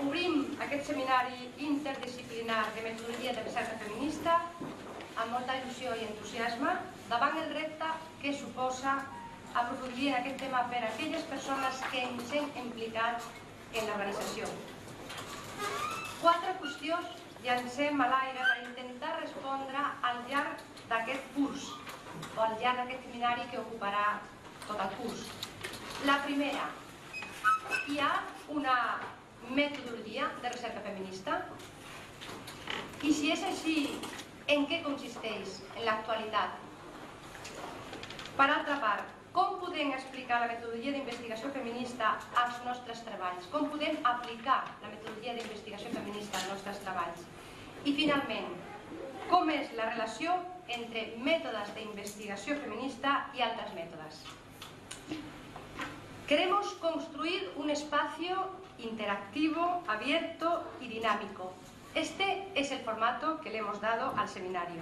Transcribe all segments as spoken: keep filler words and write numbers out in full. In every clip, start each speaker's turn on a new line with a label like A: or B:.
A: obrim aquest seminari interdisciplinar de metodologia de recerca feminista amb molta il·lusió i entusiasme davant el repte que suposa aprofundir en aquest tema per a aquelles persones que ens hem implicat en l'organització. Quatre qüestions llancem a l'aire per intentar respondre al llarg d'aquest curs o al llarg d'aquest seminari que ocuparà tot el curs. La primera, hi ha una metodologia de recerca feminista? I si és així, en què consisteix en l'actualitat? Per altra part, com podem explicar la metodologia d'investigació feminista als nostres treballs? Com podem aplicar la metodologia d'investigació feminista als nostres treballs? I finalment, com és la relació entre mètodes d'investigació feminista y altres mètodes? Queremos construir un espacio interactivo, abierto y dinámico. Este es el formato que le hemos dado al seminario.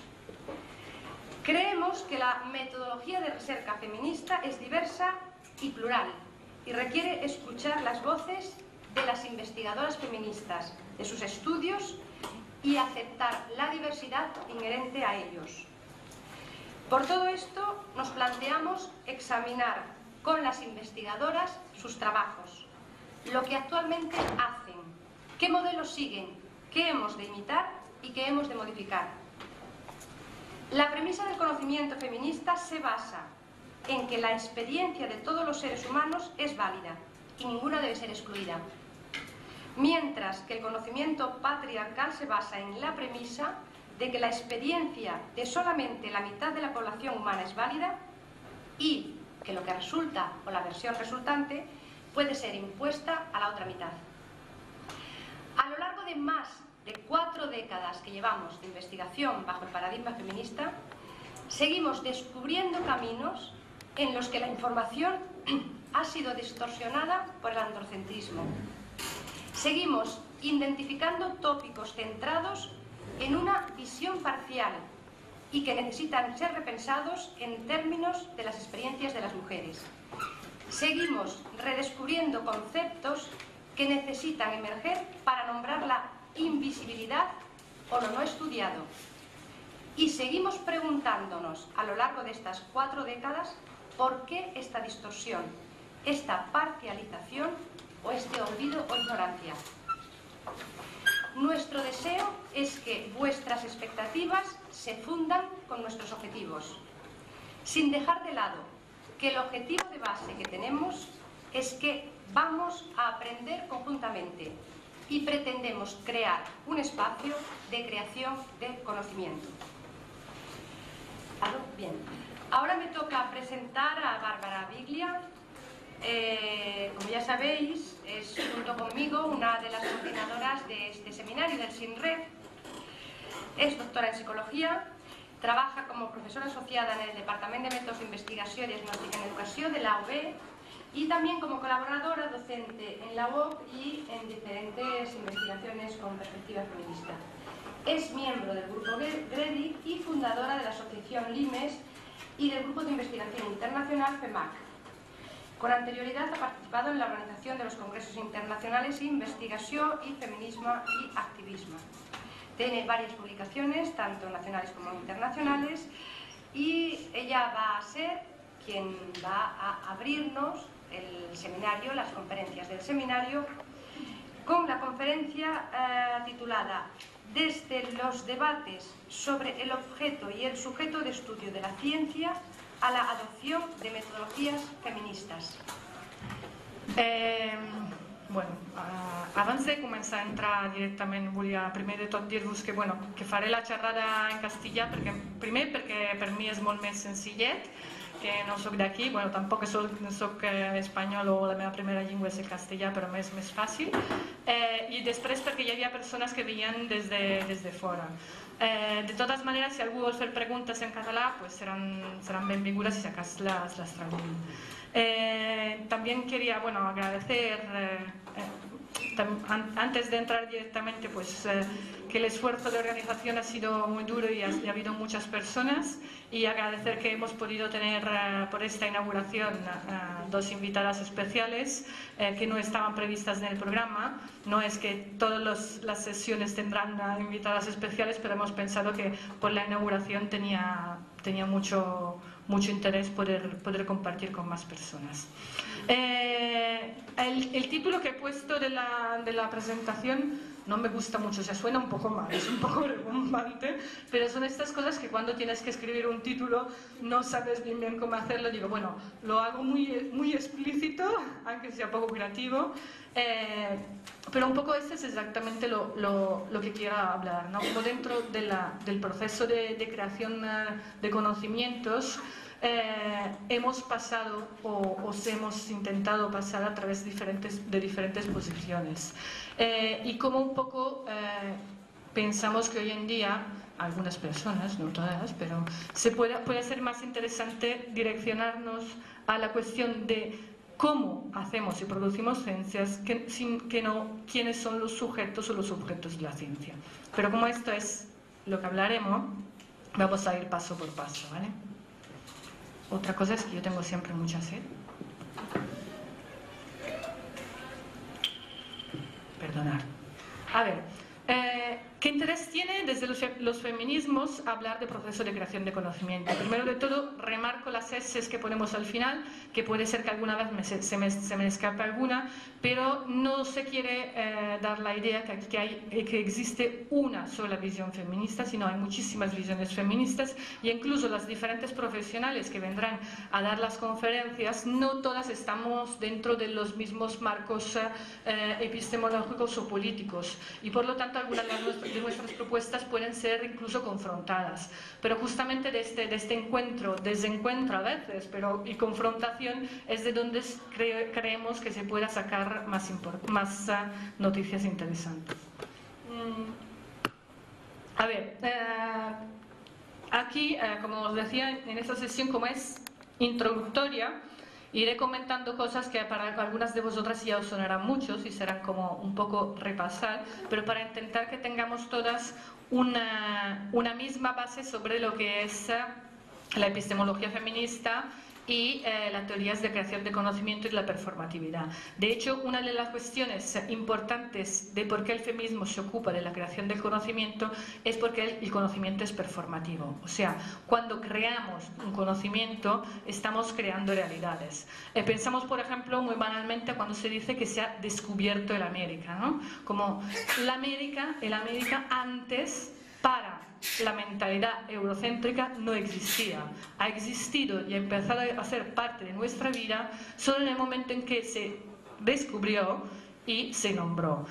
A: Creemos que la metodología de recerca feminista es diversa y plural y requiere escuchar las voces de las investigadoras feministas, de sus estudios y aceptar la diversidad inherente a ellos. Por todo esto, nos planteamos examinar con las investigadoras sus trabajos, lo que actualmente hacen, qué modelos siguen, qué hemos de imitar y qué hemos de modificar. La premisa del conocimiento feminista se basa en que la experiencia de todos los seres humanos es válida y ninguna debe ser excluida, mientras que el conocimiento patriarcal se basa en la premisa de que la experiencia de solamente la mitad de la población humana es válida y que lo que resulta o la versión resultante puede ser impuesta a la otra mitad. A lo largo de más de cuatro décadas que llevamos de investigación bajo el paradigma feminista, seguimos descubriendo caminos en los que la información ha sido distorsionada por el androcentrismo. Seguimos identificando tópicos centrados en una visión parcial y que necesitan ser repensados en términos de las experiencias de las mujeres. Seguimos redescubriendo conceptos que necesitan emerger para nombrar la invisibilidad o lo no estudiado. Y seguimos preguntándonos a lo largo de estas cuatro décadas por qué esta distorsión, esta parcialización o este olvido o ignorancia. Nuestro deseo es que vuestras expectativas se fundan con nuestros objetivos, sin dejar de lado que el objetivo de base que tenemos es que vamos a aprender conjuntamente y pretendemos crear un espacio de creación de conocimiento. Bien, ahora me toca presentar a Bárbara Biglia. Eh, como ya sabéis, es junto conmigo una de las coordinadoras de este seminario del SINREF. Es doctora en psicología, trabaja como profesora asociada en el Departamento de Métodos de Investigación y Diagnóstica en Educación de la U B y también como colaboradora docente en la U O C y en diferentes investigaciones con perspectiva feminista. Es miembro del Grupo GREDI y fundadora de la Asociación LIMES y del Grupo de Investigación Internacional FEMAC. Con anterioridad ha participado en la organización de los congresos internacionales Investigación y Feminismo y Activismo. Tiene varias publicaciones, tanto nacionales como internacionales, y ella va a ser quien va a abrirnos el seminario, las conferencias del seminario, con la conferencia eh, titulada Desde los debates sobre el objeto y el sujeto de estudio de la ciencia a la adopción de metodologies feministes.
B: Eh, bueno, uh, abans de començar a entrar directament, volia primer de tot dir-vos que, bueno, que faré la xerrada en castellà, perquè, primer perquè per mi és molt més senzillet, que no soc d'aquí, bueno, tampoc soc, soc eh, espanyol o la meva primera llengua és el castellà, però m'és més fàcil, eh, i després perquè hi havia persones que venien des de, des de fora. Eh, de totes maneres, si algú vol fer preguntes en català, pues seran, seran benvingudes y si acaso las, las traducen. Eh, también quería, bueno, agradecer, eh, eh, antes de entrar directamente, pues eh, que el esfuerzo de organización ha sido muy duro y ha, y ha habido muchas personas, y agradecer que hemos podido tener uh, por esta inauguración uh, dos invitadas especiales eh, que no estaban previstas en el programa. No es que todas los, las sesiones tendrán uh, invitadas especiales, pero hemos pensado que por la inauguración tenía, tenía mucho, mucho interés poder, poder compartir con más personas. Eh, el, el título que he puesto de la, de la presentación no me gusta mucho, o sea, suena un poco mal, es un poco rimbombante, pero son estas cosas que cuando tienes que escribir un título no sabes bien bien cómo hacerlo. Digo, bueno, lo hago muy, muy explícito, aunque sea poco creativo, eh, pero un poco este es exactamente lo, lo, lo que quiero hablar, ¿no? Como dentro de la, del proceso de, de creación de conocimientos, Eh, hemos pasado o os hemos intentado pasar a través de diferentes, de diferentes posiciones eh, y como un poco eh, pensamos que hoy en día algunas personas, no todas, pero se puede, puede ser más interesante direccionarnos a la cuestión de cómo hacemos y producimos ciencias que, sin, que no quiénes son los sujetos o los objetos de la ciencia. Pero como esto es lo que hablaremos, vamos a ir paso por paso, ¿vale? Otra cosa es que yo tengo siempre mucha sed. Perdonad. A ver, eh, ¿qué interés tiene desde los, los feminismos hablar de proceso de creación de conocimiento? Primero de todo, remarco las eses que ponemos al final, que puede ser que alguna vez me, se, me, se me escape alguna, pero no se quiere eh, dar la idea que, que, hay, que existe una sola visión feminista, sino hay muchísimas visiones feministas, y incluso las diferentes profesionales que vendrán a dar las conferencias, no todas estamos dentro de los mismos marcos eh, epistemológicos o políticos, y por lo tanto algunas de nuestras de nuestras propuestas pueden ser incluso confrontadas, pero justamente de este, de este encuentro, desencuentro a veces, pero y confrontación es de donde cre, creemos que se pueda sacar más, más uh, noticias interesantes. Mm. A ver, uh, aquí, uh, como os decía, en esta sesión, como es introductoria, iré comentando cosas que para algunas de vosotras ya os sonarán muchos y serán como un poco repasar, pero para intentar que tengamos todas una, una misma base sobre lo que es la epistemología feminista y eh, las teorías de creación de conocimiento y la performatividad. De hecho, una de las cuestiones importantes de por qué el feminismo se ocupa de la creación del conocimiento es porque el, el conocimiento es performativo. O sea, cuando creamos un conocimiento, estamos creando realidades. Eh, pensamos, por ejemplo, muy banalmente cuando se dice que se ha descubierto el América, ¿no? Como la América, el América antes, para la mentalidad eurocéntrica, no existía. Ha existido y ha empezado a ser parte de nuestra vida solo en el momento en que se descubrió y se nombró.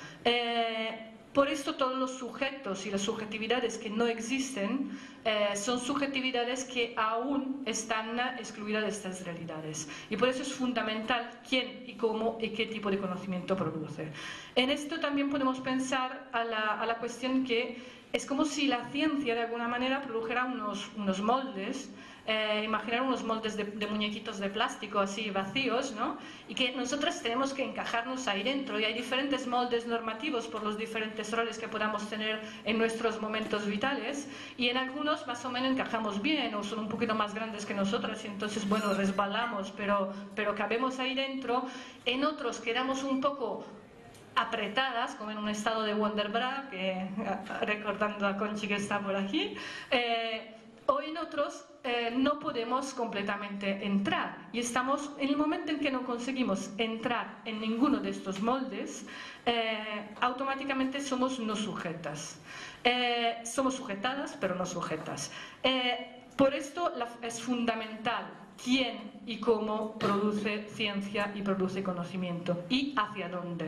B: Eh, por esto todos los sujetos y las subjetividades que no existen eh, son subjetividades que aún están excluidas de estas realidades. Y por eso es fundamental quién y cómo y qué tipo de conocimiento produce. En esto también podemos pensar a la, a la cuestión que es como si la ciencia de alguna manera produjera unos, unos moldes, eh, imaginar unos moldes de, de muñequitos de plástico así vacíos, ¿no? Y que nosotros tenemos que encajarnos ahí dentro, y hay diferentes moldes normativos por los diferentes roles que podamos tener en nuestros momentos vitales, y en algunos más o menos encajamos bien o son un poquito más grandes que nosotros y entonces, bueno, resbalamos, pero, pero cabemos ahí dentro. En otros quedamos un poco apretadas, como en un estado de Wonderbra, que, recordando a Conchi que está por aquí, eh, o en otros eh, no podemos completamente entrar, y estamos en el momento en que no conseguimos entrar en ninguno de estos moldes, eh, automáticamente somos no sujetas. Eh, somos sujetadas, pero no sujetas. Eh, por esto la, es fundamental quién y cómo produce ciencia y produce conocimiento, y hacia dónde.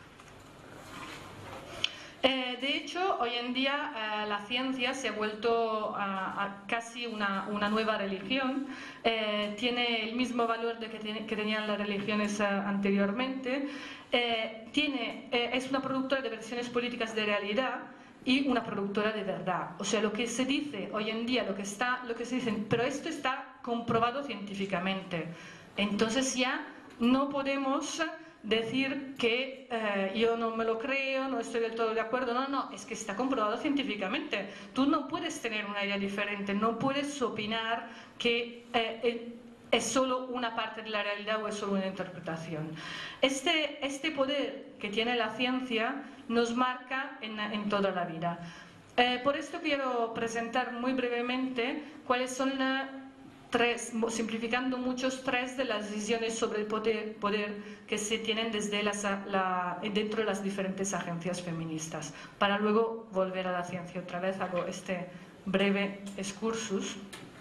B: Eh, de hecho, hoy en día eh, la ciencia se ha vuelto a, a casi una, una nueva religión. Eh, tiene el mismo valor de que, tiene, que tenían las religiones eh, anteriormente. Eh, tiene, eh, es una productora de versiones políticas de realidad y una productora de verdad. O sea, lo que se dice hoy en día, lo que, está, lo que se dice, pero esto está comprobado científicamente. Entonces ya no podemos decir que eh, yo no me lo creo, no estoy del todo de acuerdo. No, no, es que está comprobado científicamente. Tú no puedes tener una idea diferente, no puedes opinar que eh, es solo una parte de la realidad o es solo una interpretación. Este, este poder que tiene la ciencia nos marca en, en toda la vida. Eh, por esto quiero presentar muy brevemente cuáles son las tres, simplificando muchos, tres de las visiones sobre el poder, poder que se tienen desde las, la, dentro de las diferentes agencias feministas, para luego volver a la ciencia otra vez. Hago este breve excursus.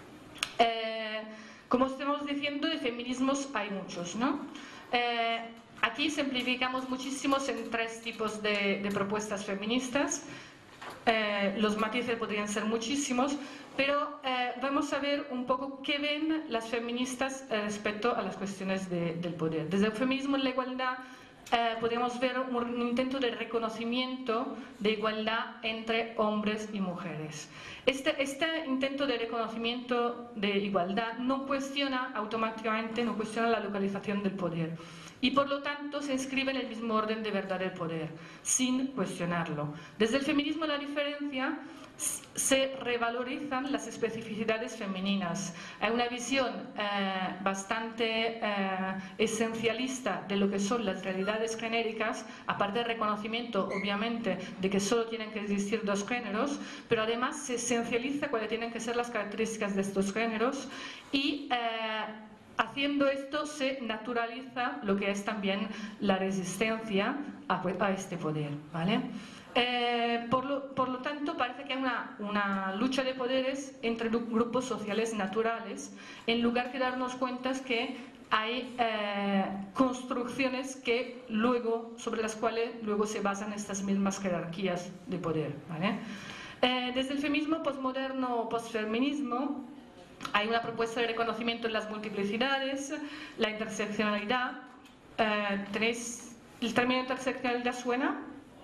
B: Eh, como estamos diciendo, de feminismos hay muchos, ¿no? Eh, aquí simplificamos muchísimos en tres tipos de, de propuestas feministas. Eh, los matices podrían ser muchísimos, pero eh, vamos a ver un poco qué ven las feministas eh, respecto a las cuestiones de, del poder. Desde el feminismo en la igualdad eh, podríamos ver un intento de reconocimiento de igualdad entre hombres y mujeres. Este, este intento de reconocimiento de igualdad no cuestiona automáticamente, no cuestiona la localización del poder. Y por lo tanto se inscribe en el mismo orden de verdad del poder, sin cuestionarlo. Desde el feminismo la diferencia se revalorizan las especificidades femeninas. Hay una visión eh, bastante eh, esencialista de lo que son las realidades genéricas, aparte del reconocimiento, obviamente, de que solo tienen que existir dos géneros, pero además se esencializa cuáles tienen que ser las características de estos géneros y eh, haciendo esto se naturaliza lo que es también la resistencia a, a este poder, ¿vale? Eh, por, lo, por lo tanto, parece que hay una, una lucha de poderes entre grupos sociales naturales, en lugar de darnos cuenta que hay eh, construcciones que luego, sobre las cuales luego se basan estas mismas jerarquías de poder, ¿vale? Eh, desde el feminismo posmoderno o posfeminismo hay una propuesta de reconocimiento de las multiplicidades, la interseccionalidad. Eh, ¿Tenéis el término interseccionalidad suena?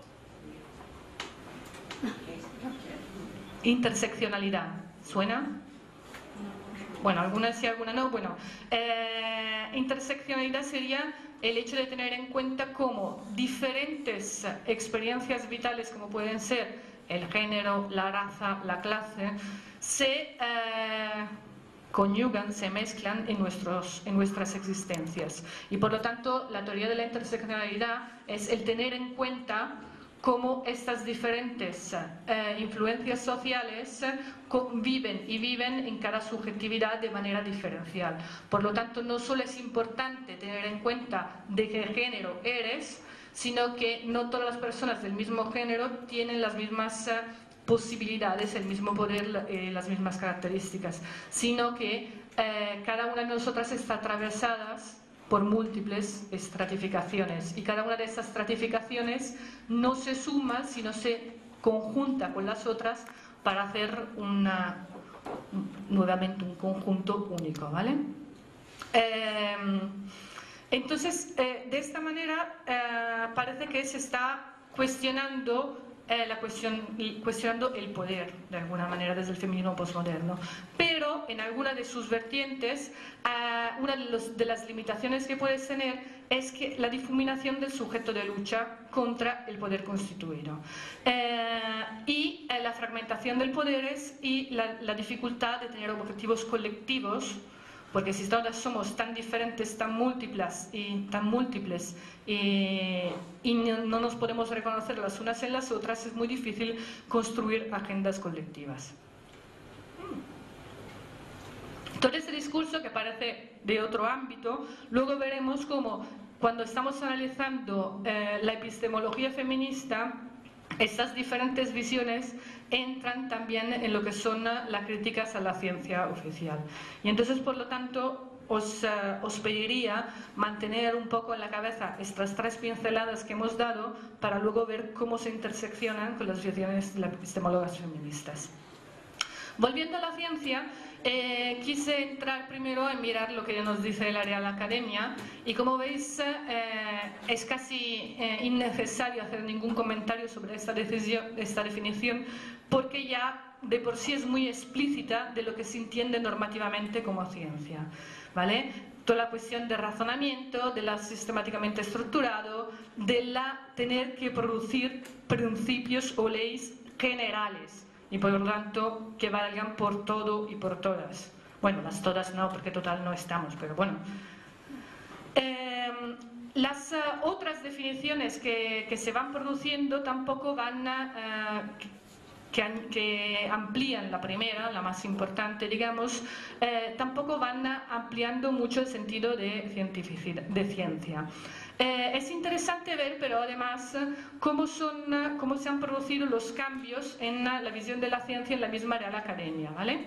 B: Interseccionalidad, ¿suena? Bueno, algunas sí, algunas no. Bueno, eh, interseccionalidad sería el hecho de tener en cuenta cómo diferentes experiencias vitales, como pueden ser el género, la raza, la clase, se eh, conyugan, se mezclan en, nuestros, en nuestras existencias. Y por lo tanto, la teoría de la interseccionalidad es el tener en cuenta cómo estas diferentes eh, influencias sociales eh, conviven y viven en cada subjetividad de manera diferencial. Por lo tanto, no solo es importante tener en cuenta de qué género eres, sino que no todas las personas del mismo género tienen las mismas eh, posibilidades, el mismo poder, eh, las mismas características, sino que eh, cada una de nosotras está atravesada por múltiples estratificaciones y cada una de esas estratificaciones no se suma, sino se conjunta con las otras para hacer una, nuevamente un conjunto único, ¿vale? Eh, entonces, eh, de esta manera eh, parece que se está cuestionando Eh, la cuestión, cuestionando el poder, de alguna manera, desde el feminismo posmoderno. Pero, en alguna de sus vertientes, eh, una de, los, de las limitaciones que puedes tener es que la difuminación del sujeto de lucha contra el poder constituido. Eh, y eh, la fragmentación del poderes y la, la dificultad de tener objetivos colectivos, porque si todas somos tan diferentes, tan múltiples y tan múltiples y, y no, no nos podemos reconocer las unas en las otras, es muy difícil construir agendas colectivas. Todo este discurso, que parece de otro ámbito, luego veremos cómo cuando estamos analizando eh, la epistemología feminista, estas diferentes visiones entran también en lo que son las críticas a la ciencia oficial. Y entonces, por lo tanto, os, uh, os pediría mantener un poco en la cabeza estas tres pinceladas que hemos dado para luego ver cómo se interseccionan con las visiones de las epistemólogas feministas. Volviendo a la ciencia, eh, quise entrar primero en mirar lo que nos dice la Real Academia y, como veis, eh, es casi eh, innecesario hacer ningún comentario sobre esta, decisión, esta definición, porque ya de por sí es muy explícita de lo que se entiende normativamente como ciencia, ¿vale? Toda la cuestión de razonamiento, de la sistemáticamente estructurado, de la tener que producir principios o leyes generales y por lo tanto que valgan por todo y por todas, Bueno, las todas no, porque total no estamos, pero bueno. Eh, las uh, otras definiciones que, que se van produciendo tampoco van a... Uh, Que, que amplían la primera, la más importante, digamos, eh, tampoco van ampliando mucho el sentido de, de ciencia. Eh, es interesante ver, pero además, cómo, son, cómo se han producido los cambios en la visión de la ciencia en la misma Real Academia, ¿vale?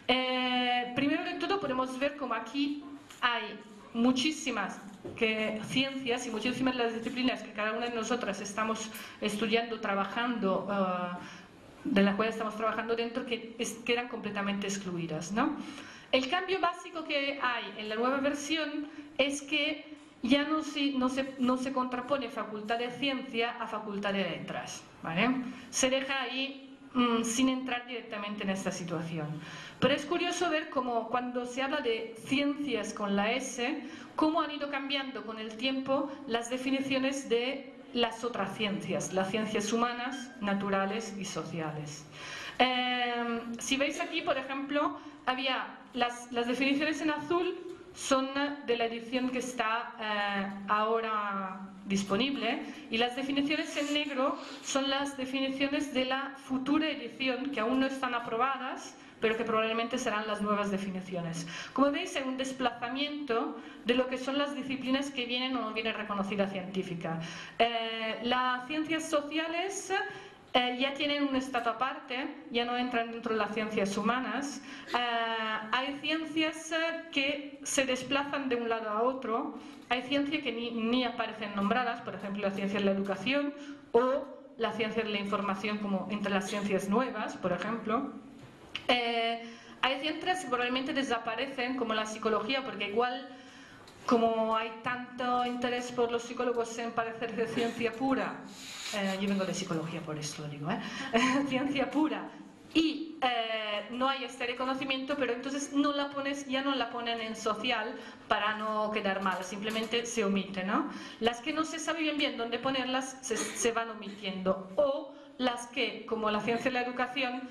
B: Eh, primero de todo, podemos ver cómo aquí hay muchísimas que ciencias y muchísimas las disciplinas que cada una de nosotras estamos estudiando, trabajando, uh, de la cual estamos trabajando dentro, que es, quedan completamente excluidas, ¿no? El cambio básico que hay en la nueva versión es que ya no se, no se, no se contrapone facultad de ciencia a facultad de letras, ¿vale? Se deja ahí mmm, sin entrar directamente en esta situación. Pero es curioso ver cómo cuando se habla de ciencias con la S, cómo han ido cambiando con el tiempo las definiciones de las otras ciencias, las ciencias humanas, naturales y sociales. Eh, si veis aquí, por ejemplo, había las, las definiciones en azul son de la edición que está eh, ahora disponible, y las definiciones en negro son las definiciones de la futura edición que aún no están aprobadas, pero que probablemente serán las nuevas definiciones. Como veis, hay un desplazamiento de lo que son las disciplinas que vienen o no vienen reconocida científica. Eh, las ciencias sociales eh, ya tienen un estatus aparte, ya no entran dentro de las ciencias humanas. Eh, hay ciencias que se desplazan de un lado a otro, hay ciencias que ni, ni aparecen nombradas, por ejemplo, la ciencia de la educación o la ciencia de la información, como entre las ciencias nuevas, por ejemplo. Eh, hay ciencias que probablemente desaparecen, como la psicología, porque igual, como hay tanto interés por los psicólogos en parecer de ciencia pura, eh, yo vengo de psicología, por eso lo digo, ¿eh? ciencia pura, y eh, no hay este reconocimiento, pero entonces no la pones, ya no la ponen en social para no quedar mal, simplemente se omite, ¿no? Las que no se sabe bien bien dónde ponerlas se, se van omitiendo, o las que, como la ciencia de la educación,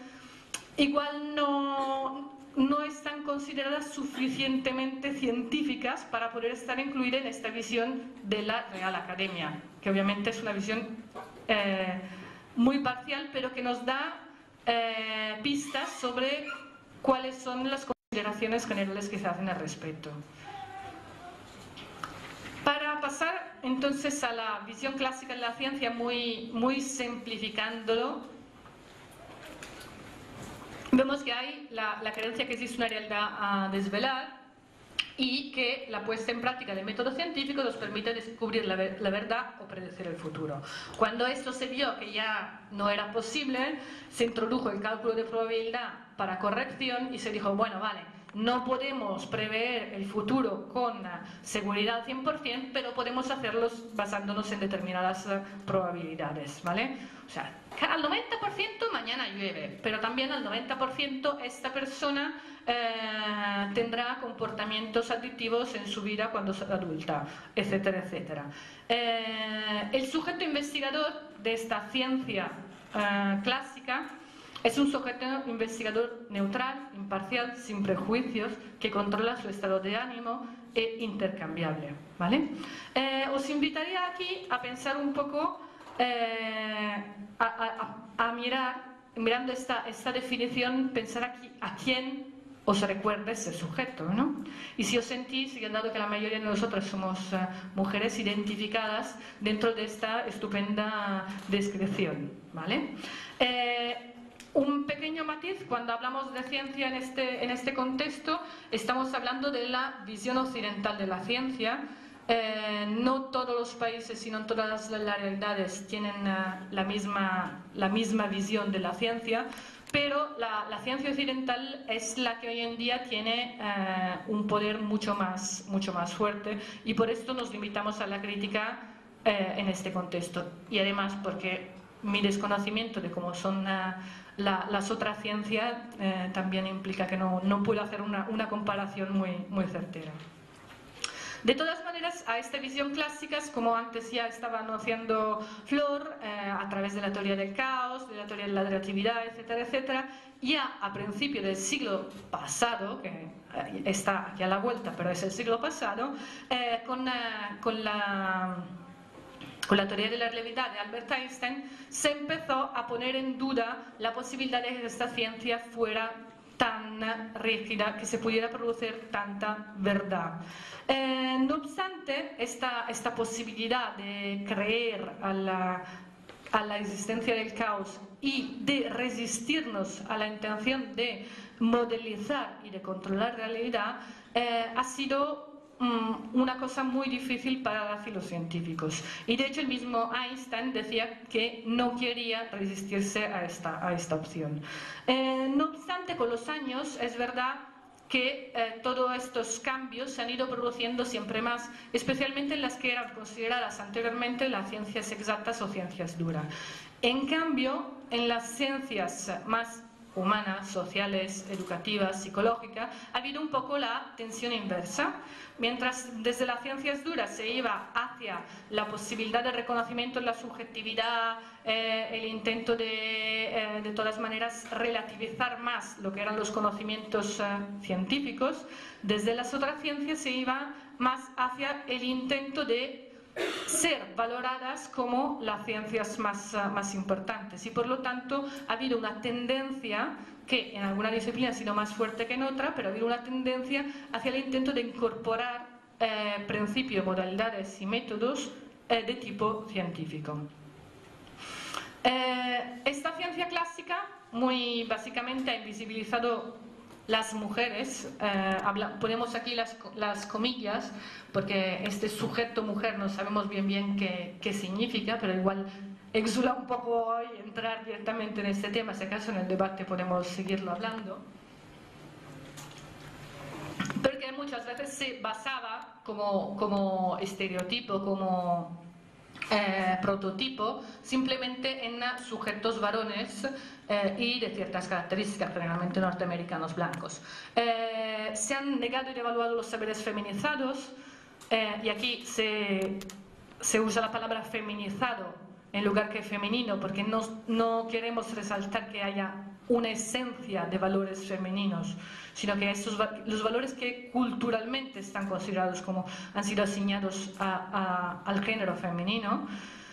B: igual no, no están consideradas suficientemente científicas para poder estar incluidas en esta visión de la Real Academia, que obviamente es una visión eh, muy parcial, pero que nos da eh, pistas sobre cuáles son las consideraciones generales que se hacen al respecto. Para pasar entonces a la visión clásica de la ciencia, muy, muy simplificándolo, vemos que hay la, la creencia que existe una realidad a desvelar y que la puesta en práctica del método científico nos permite descubrir la, ver, la verdad o predecir el futuro. Cuando esto se vio que ya no era posible, se introdujo el cálculo de probabilidad para corrección y se dijo, bueno, vale, no podemos prever el futuro con seguridad al cien por cien, pero podemos hacerlo basándonos en determinadas probabilidades, ¿vale? O sea, al noventa por ciento mañana llueve, pero también al noventa por ciento esta persona eh, tendrá comportamientos adictivos en su vida cuando sea adulta, etcétera, etcétera. Eh, el sujeto investigador de esta ciencia eh, clásica es un sujeto investigador neutral, imparcial, sin prejuicios, que controla su estado de ánimo e intercambiable, ¿vale? Eh, os invitaría aquí a pensar un poco, eh, a, a, a mirar, mirando esta, esta definición, pensar aquí a quién os recuerda ese sujeto, ¿no? Y si os sentís, y dado que la mayoría de nosotras somos uh, mujeres identificadas dentro de esta estupenda descripción, ¿vale? Eh, Un pequeño matiz, cuando hablamos de ciencia en este, en este contexto, estamos hablando de la visión occidental de la ciencia. Eh, no todos los países, sino todas las realidades tienen uh, la, misma, la misma visión de la ciencia, pero la, la ciencia occidental es la que hoy en día tiene uh, un poder mucho más, mucho más fuerte, y por esto nos limitamos a la crítica uh, en este contexto. Y además porque mi desconocimiento de cómo son uh, La, las otras ciencias eh, también implica que no, no puedo hacer una, una comparación muy, muy certera. De todas maneras, a esta visión clásica, como antes ya estaba anunciando Flor, eh, a través de la teoría del caos, de la teoría de la relatividad, etcétera, etcétera, ya a principios del siglo pasado, que está aquí a la vuelta, pero es el siglo pasado, eh, con, eh, con la... Con la teoría de la relatividad de Albert Einstein se empezó a poner en duda la posibilidad de que esta ciencia fuera tan rígida, que se pudiera producir tanta verdad. Eh, no obstante, esta, esta posibilidad de creer a la, a la existencia del caos y de resistirnos a la intención de modelizar y de controlar la realidad eh, ha sido una cosa muy difícil para los científicos, y de hecho el mismo Einstein decía que no quería resistirse a esta, a esta opción. Eh, no obstante, con los años es verdad que eh, todos estos cambios se han ido produciendo siempre más, especialmente en las que eran consideradas anteriormente las ciencias exactas o ciencias duras. En cambio, en las ciencias más humanas, sociales, educativas, psicológicas, ha habido un poco la tensión inversa. Mientras desde las ciencias duras se iba hacia la posibilidad de reconocimiento de la subjetividad, eh, el intento de, eh, de todas maneras, relativizar más lo que eran los conocimientos eh, científicos, desde las otras ciencias se iba más hacia el intento de ser valoradas como las ciencias más, uh, más importantes, y por lo tanto ha habido una tendencia que en alguna disciplina ha sido más fuerte que en otra, pero ha habido una tendencia hacia el intento de incorporar eh, principios, modalidades y métodos eh, de tipo científico. Eh, esta ciencia clásica muy básicamente ha invisibilizado las mujeres, eh, habla, ponemos aquí las, las comillas, porque este sujeto mujer no sabemos bien bien qué, qué significa, pero igual exula un poco hoy entrar directamente en este tema, si acaso en el debate podemos seguirlo hablando. Porque muchas veces se basaba como, como estereotipo, como eh, prototipo, simplemente en sujetos varones eh, y de ciertas características, generalmente norteamericanos blancos. Eh, se han negado y devaluado los saberes feminizados, eh, y aquí se, se usa la palabra feminizado en lugar que femenino, porque no, no queremos resaltar que haya una esencia de valores femeninos, sino que estos, los valores que culturalmente están considerados como han sido asignados a, a, al género femenino.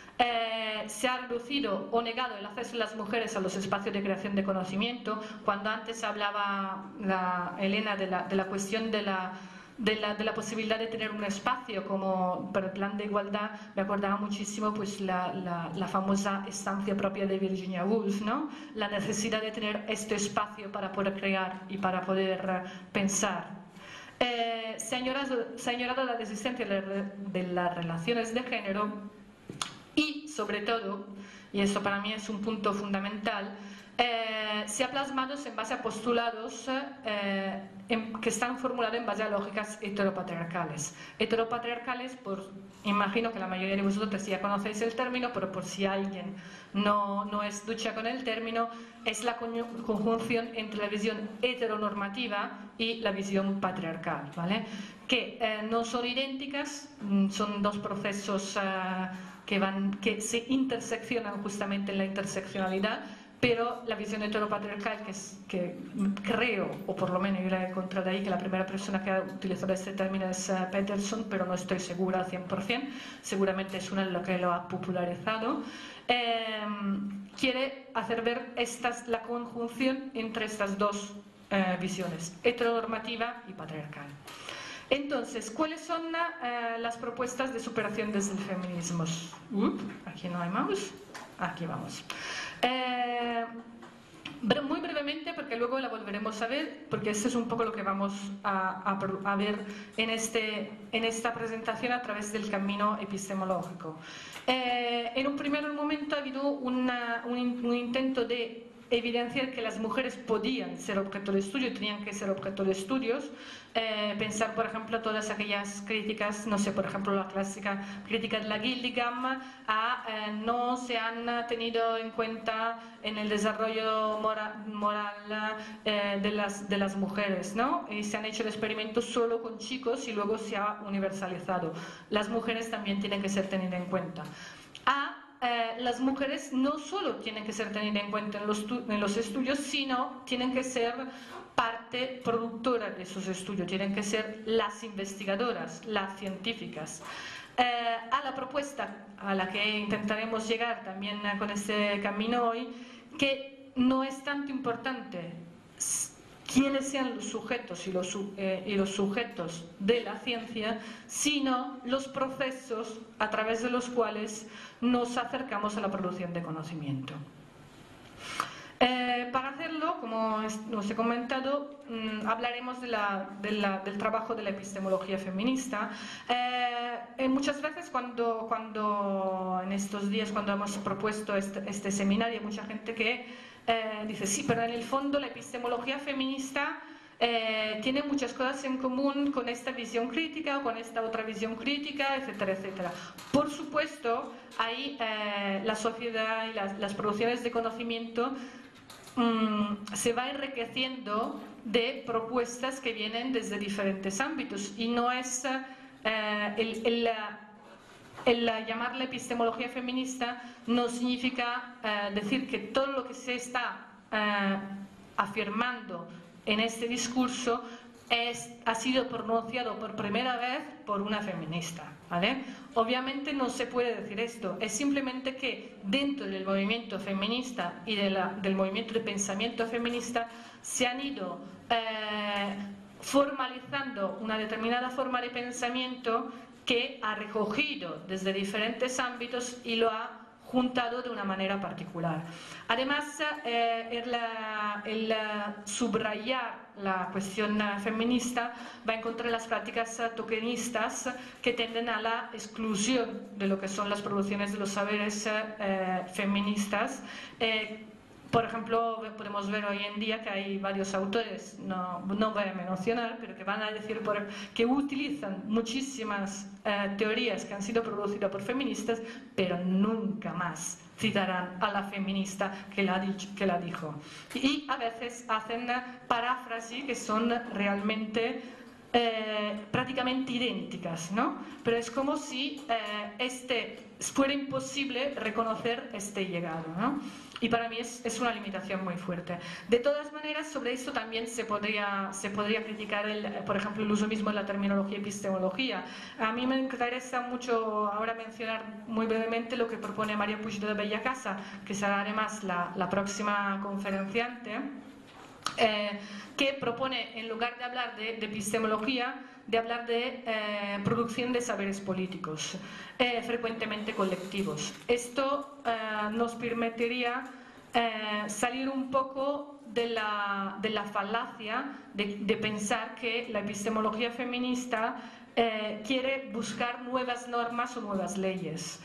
B: Eh, se ha reducido o negado el acceso de las mujeres a los espacios de creación de conocimiento. Cuando antes hablaba la Elena de la, de la cuestión de la De la, de la posibilidad de tener un espacio como para el plan de igualdad, me acordaba muchísimo pues la, la, la famosa estancia propia de Virginia Woolf, ¿no? La necesidad de tener este espacio para poder crear y para poder uh, pensar. Eh, se, ha ignorado, se ha ignorado la existencia de, de las relaciones de género y, sobre todo, y eso para mí es un punto fundamental, Eh, se ha plasmado en base a postulados eh, en, que están formulados en base a lógicas heteropatriarcales. Heteropatriarcales, por, imagino que la mayoría de vosotros ya conocéis el término, pero por si alguien no, no es ducha con el término, es la conjunción entre la visión heteronormativa y la visión patriarcal, ¿vale? Que eh, no son idénticas, son dos procesos eh, que, van, que se interseccionan justamente en la interseccionalidad, pero la visión heteropatriarcal, que, es, que creo, o por lo menos yo la he encontrado ahí, que la primera persona que ha utilizado este término es uh, Peterson, pero no estoy segura al cien por cien, seguramente es una de las que lo ha popularizado, eh, quiere hacer ver estas, la conjunción entre estas dos eh, visiones, heteronormativa y patriarcal. Entonces, ¿cuáles son uh, las propuestas de superación desde el feminismo? Uh, aquí no hay mouse, aquí vamos. Eh, muy brevemente, porque luego la volveremos a ver, porque esto es un poco lo que vamos a, a, a ver en, este, en esta presentación a través del camino epistemológico. Eh, en un primer momento ha habido una, un, un intento de evidenciar que las mujeres podían ser objeto de estudio, tenían que ser objeto de estudios, eh, pensar por ejemplo todas aquellas críticas, no sé, por ejemplo la clásica crítica de la Gilligan a eh, no se han tenido en cuenta en el desarrollo mora, moral eh, de, las, de las mujeres, ¿no? Y se han hecho experimentos solo con chicos y luego se ha universalizado. Las mujeres también tienen que ser tenidas en cuenta. A eh, las mujeres no solo tienen que ser tenidas en cuenta en los, en los estudios, sino tienen que ser parte productora de esos estudios, tienen que ser las investigadoras, las científicas. Eh, a la propuesta a la que intentaremos llegar también con este camino hoy, que no es tanto importante quiénes sean los sujetos y los, eh, y los sujetos de la ciencia, sino los procesos a través de los cuales nos acercamos a la producción de conocimiento. Eh, para hacerlo, como os he comentado, mmm, hablaremos de la, de la, del trabajo de la epistemología feminista. Eh, muchas veces cuando, cuando en estos días, cuando hemos propuesto este, este seminario, hay mucha gente que eh, dice, sí, pero en el fondo la epistemología feminista eh, tiene muchas cosas en común con esta visión crítica o con esta otra visión crítica, etcétera, etcétera. Por supuesto, ahí eh, la sociedad y las, las producciones de conocimiento se va enriqueciendo de propuestas que vienen desde diferentes ámbitos y no es eh, el, el, el llamarla epistemología feminista no significa eh, decir que todo lo que se está eh, afirmando en este discurso es, ha sido pronunciado por primera vez por una feminista, ¿vale? Obviamente no se puede decir esto, es simplemente que dentro del movimiento feminista y de la, del movimiento de pensamiento feminista se han ido eh, formalizando una determinada forma de pensamiento que ha recogido desde diferentes ámbitos y lo ha juntado de una manera particular. Además, eh, el, el subrayar la cuestión feminista va en contra de las prácticas tokenistas que tienden a la exclusión de lo que son las producciones de los saberes eh, feministas. Eh, Por ejemplo, podemos ver hoy en día que hay varios autores, no, no voy a mencionar, pero que van a decir por, que utilizan muchísimas eh, teorías que han sido producidas por feministas, pero nunca más citarán a la feminista que la, dicho, que la dijo. Y a veces hacen paráfrasis que son realmente eh, prácticamente idénticas, ¿no? Pero es como si eh, este, fuera imposible reconocer este llegado, ¿no? Y para mí es, es una limitación muy fuerte. De todas maneras, sobre esto también se podría, se podría criticar, el, por ejemplo, el uso mismo de la terminología epistemología. A mí me interesa mucho ahora mencionar muy brevemente lo que propone María Puig de Bellacasa, que será además la, la próxima conferenciante, eh, que propone, en lugar de hablar de, de epistemología, de hablar de eh, producción de saberes políticos, eh, frecuentemente colectivos. Esto eh, nos permitiría eh, salir un poco de la, de la falacia de, de pensar que la epistemología feminista eh, quiere buscar nuevas normas o nuevas leyes.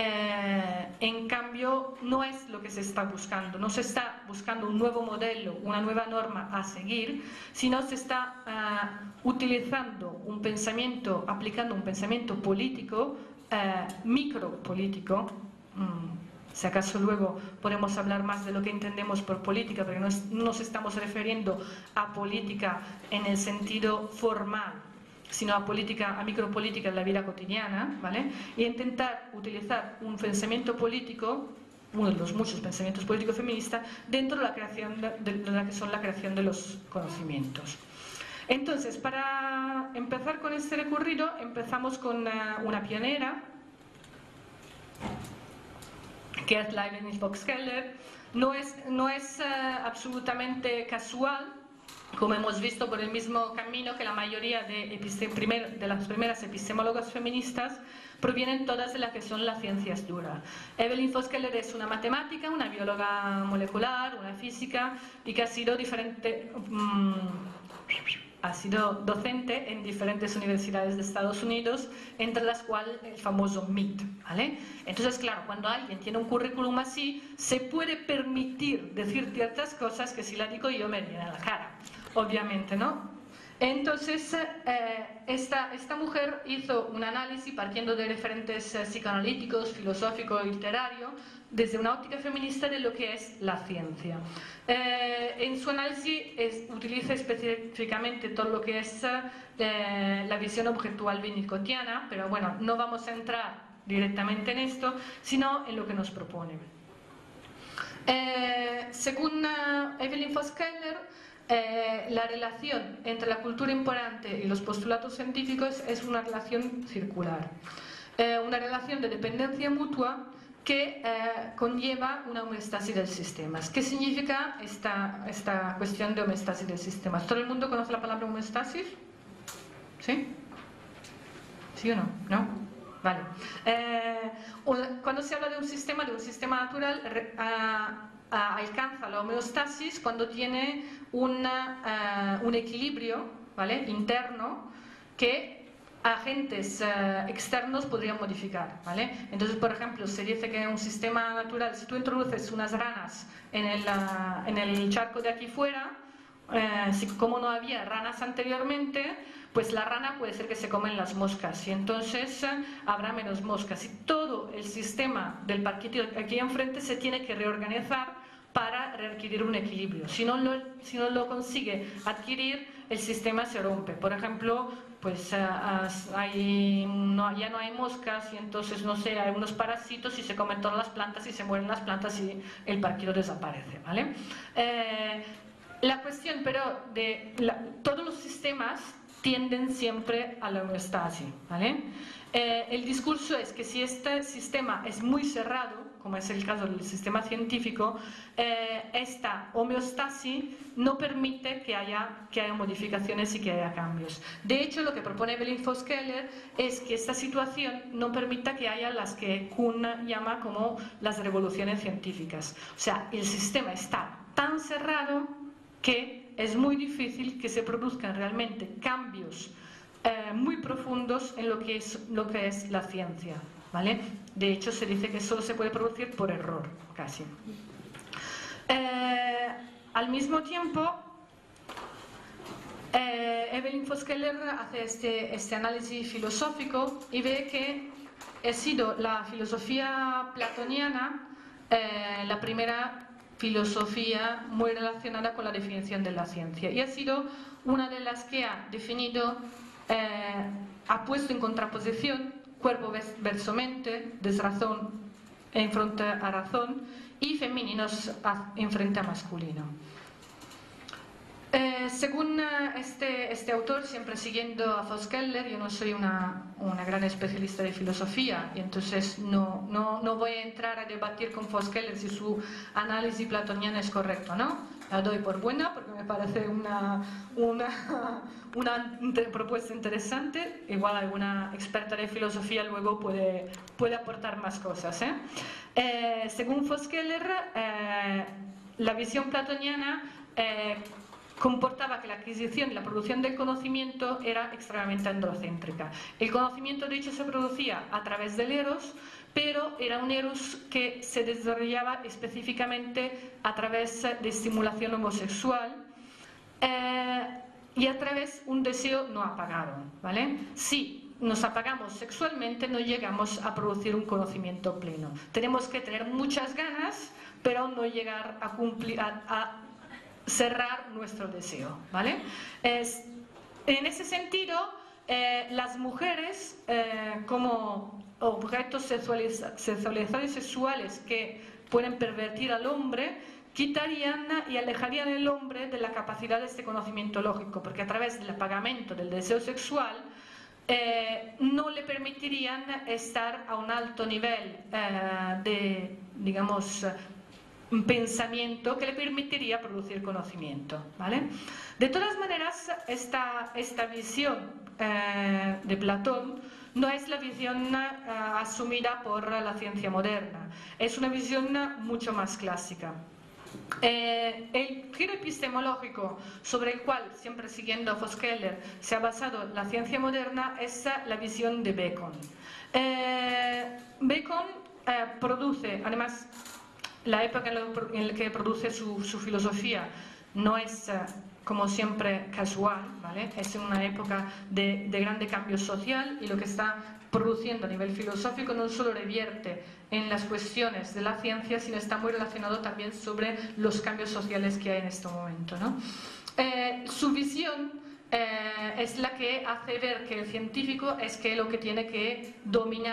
B: Eh, en cambio, no es lo que se está buscando, no se está buscando un nuevo modelo, una nueva norma a seguir, sino se está uh, utilizando un pensamiento, aplicando un pensamiento político, uh, micropolítico. Mm, si acaso luego podemos hablar más de lo que entendemos por política, porque no, es, no nos estamos refiriendo a política en el sentido formal, sino a política, a micropolítica en la vida cotidiana, ¿vale? Y intentar utilizar un pensamiento político, uno de los muchos pensamientos políticos feministas, dentro de la creación de, de la que son la creación de los conocimientos. Entonces, para empezar con este recorrido, empezamos con una, una pionera, que es Leibniz Box-Keller. No es, no es uh, absolutamente casual, como hemos visto por el mismo camino, que la mayoría de, primer, de las primeras epistemólogas feministas provienen todas de las que son las ciencias duras. Evelyn Fox-Keller es una matemática, una bióloga molecular, una física, y que ha sido diferente, um, ha sido docente en diferentes universidades de Estados Unidos, entre las cuales el famoso M I T, ¿vale? Entonces, claro, cuando alguien tiene un currículum así, se puede permitir decir ciertas cosas que si la digo yo me viene a la cara, obviamente, ¿no? Entonces, eh, esta, esta mujer hizo un análisis partiendo de referentes eh, psicoanalíticos, filosóficos y literarios, desde una óptica feminista de lo que es la ciencia. Eh, en su análisis es, utiliza específicamente todo lo que es eh, la visión objetual winnicottiana, pero bueno, no vamos a entrar directamente en esto, sino en lo que nos propone. Eh, según uh, Evelyn Foss-Keller, eh, la relación entre la cultura imperante y los postulados científicos es una relación circular, eh, una relación de dependencia mutua que eh, conlleva una homeostasis del sistema. ¿Qué significa esta, esta cuestión de homeostasis del sistema? ¿Todo el mundo conoce la palabra homeostasis? ¿Sí? ¿Sí o no? ¿No? Vale. Eh, cuando se habla de un sistema, de un sistema natural, re, a, a, alcanza la homeostasis cuando tiene una, uh, un equilibrio, ¿vale?, interno que agentes uh, externos podrían modificar, ¿vale? Entonces, por ejemplo, se dice que en un sistema natural, si tú introduces unas ranas en el, uh, en el charco de aquí fuera, uh, si, como no había ranas anteriormente, pues la rana puede ser que se comen las moscas y entonces uh, habrá menos moscas y todo el sistema del parquímetro aquí enfrente se tiene que reorganizar para readquirir un equilibrio. Si no lo, si no lo consigue adquirir, el sistema se rompe. Por ejemplo, pues uh, hay, no, ya no hay moscas y entonces, no sé, hay unos parásitos y se comen todas las plantas y se mueren las plantas y el parquímetro desaparece, ¿vale? Eh, la cuestión, pero, de la, todos los sistemas tienden siempre a la homeostasis, ¿vale? Eh, el discurso es que si este sistema es muy cerrado, como es el caso del sistema científico, eh, esta homeostasis no permite que haya, que haya modificaciones y que haya cambios. De hecho, lo que propone Evelyn Foss-Keller es que esta situación no permita que haya las que Kuhn llama como las revoluciones científicas. O sea, el sistema está tan cerrado que es muy difícil que se produzcan realmente cambios eh, muy profundos en lo que es, lo que es la ciencia, ¿vale? De hecho, se dice que solo se puede producir por error, casi. Eh, al mismo tiempo, eh, Evelyn Foss-Keller hace este, este análisis filosófico y ve que ha sido la filosofía platoniana eh, la primera filosofía muy relacionada con la definición de la ciencia y ha sido una de las que ha definido, eh, ha puesto en contraposición cuerpo versus mente, desrazón en frente a razón y femeninos en frente a masculino. Eh, según este, este autor, siempre siguiendo a Foss-Keller, yo no soy una, una gran especialista de filosofía y entonces no, no, no voy a entrar a debatir con Foss-Keller si su análisis platoniano es correcto o no. La doy por buena porque me parece una, una, una propuesta interesante. Igual alguna experta de filosofía luego puede, puede aportar más cosas, ¿eh? Eh, según Foss-Keller, eh, la visión platoniana eh, comportaba que la adquisición y la producción del conocimiento era extremadamente androcéntrica. El conocimiento, de hecho, se producía a través del eros, pero era un eros que se desarrollaba específicamente a través de estimulación homosexual eh, y a través de un deseo no apagado, ¿vale? Si nos apagamos sexualmente, no llegamos a producir un conocimiento pleno. Tenemos que tener muchas ganas, pero no llegar a cumplir... A, a cerrar nuestro deseo, ¿vale? Es, en ese sentido, eh, las mujeres eh, como objetos sexualiz- sexualizados y sexuales que pueden pervertir al hombre, quitarían y alejarían al hombre de la capacidad de este conocimiento lógico, porque a través del apagamiento del deseo sexual eh, no le permitirían estar a un alto nivel eh, de, digamos, un pensamiento que le permitiría producir conocimiento, ¿vale? De todas maneras, esta, esta visión eh, de Platón no es la visión eh, asumida por la ciencia moderna, es una visión mucho más clásica. Eh, el giro epistemológico sobre el cual, siempre siguiendo a Foss-Keller, se ha basado la ciencia moderna es la visión de Bacon. Eh, Bacon eh, produce, además, la época en la que produce su, su filosofía no es, uh, como siempre, casual, ¿vale? Es una época de, de grande cambio social y lo que está produciendo a nivel filosófico no solo revierte en las cuestiones de la ciencia, sino está muy relacionado también sobre los cambios sociales que hay en este momento, ¿no? Eh, su visión eh, es la que hace ver que el científico es que lo que tiene que dominar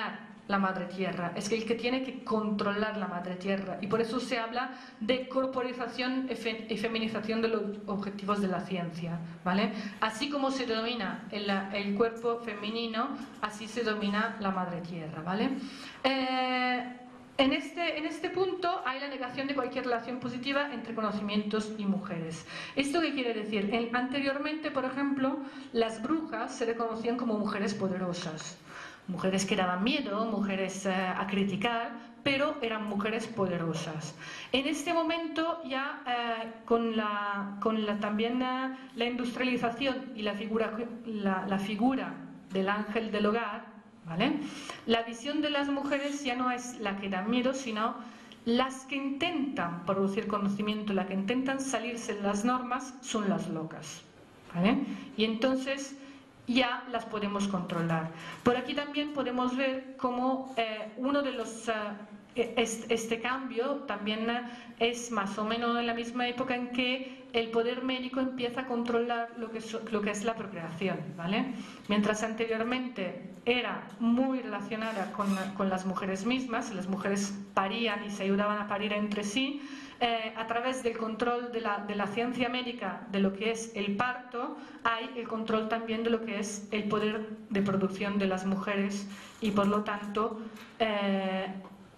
B: la madre tierra, es el que tiene que controlar la madre tierra, y por eso se habla de corporización y feminización de los objetivos de la ciencia, ¿vale? Así como se domina el, el cuerpo femenino, así se domina la madre tierra, ¿vale? Eh, En este, en este punto hay la negación de cualquier relación positiva entre conocimientos y mujeres. ¿Esto qué quiere decir? En, anteriormente, por ejemplo, las brujas se reconocían como mujeres poderosas, mujeres que daban miedo, mujeres eh, a criticar, pero eran mujeres poderosas. En este momento ya eh, con, la, con la, también la, la industrialización y la figura, la, la figura del ángel del hogar, ¿vale? La visión de las mujeres ya no es la que da miedo, sino las que intentan producir conocimiento, las que intentan salirse de las normas, son las locas, ¿vale? Y entonces ya las podemos controlar. Por aquí también podemos ver cómo eh, uno de los... Uh, este, este cambio también uh, es más o menos en la misma época en que el poder médico empieza a controlar lo que, so, lo que es la procreación, ¿vale? Mientras anteriormente era muy relacionada con, con las mujeres mismas, las mujeres parían y se ayudaban a parir entre sí, eh, a través del control de la, de la ciencia médica de lo que es el parto, hay el control también de lo que es el poder de producción de las mujeres, y por lo tanto eh,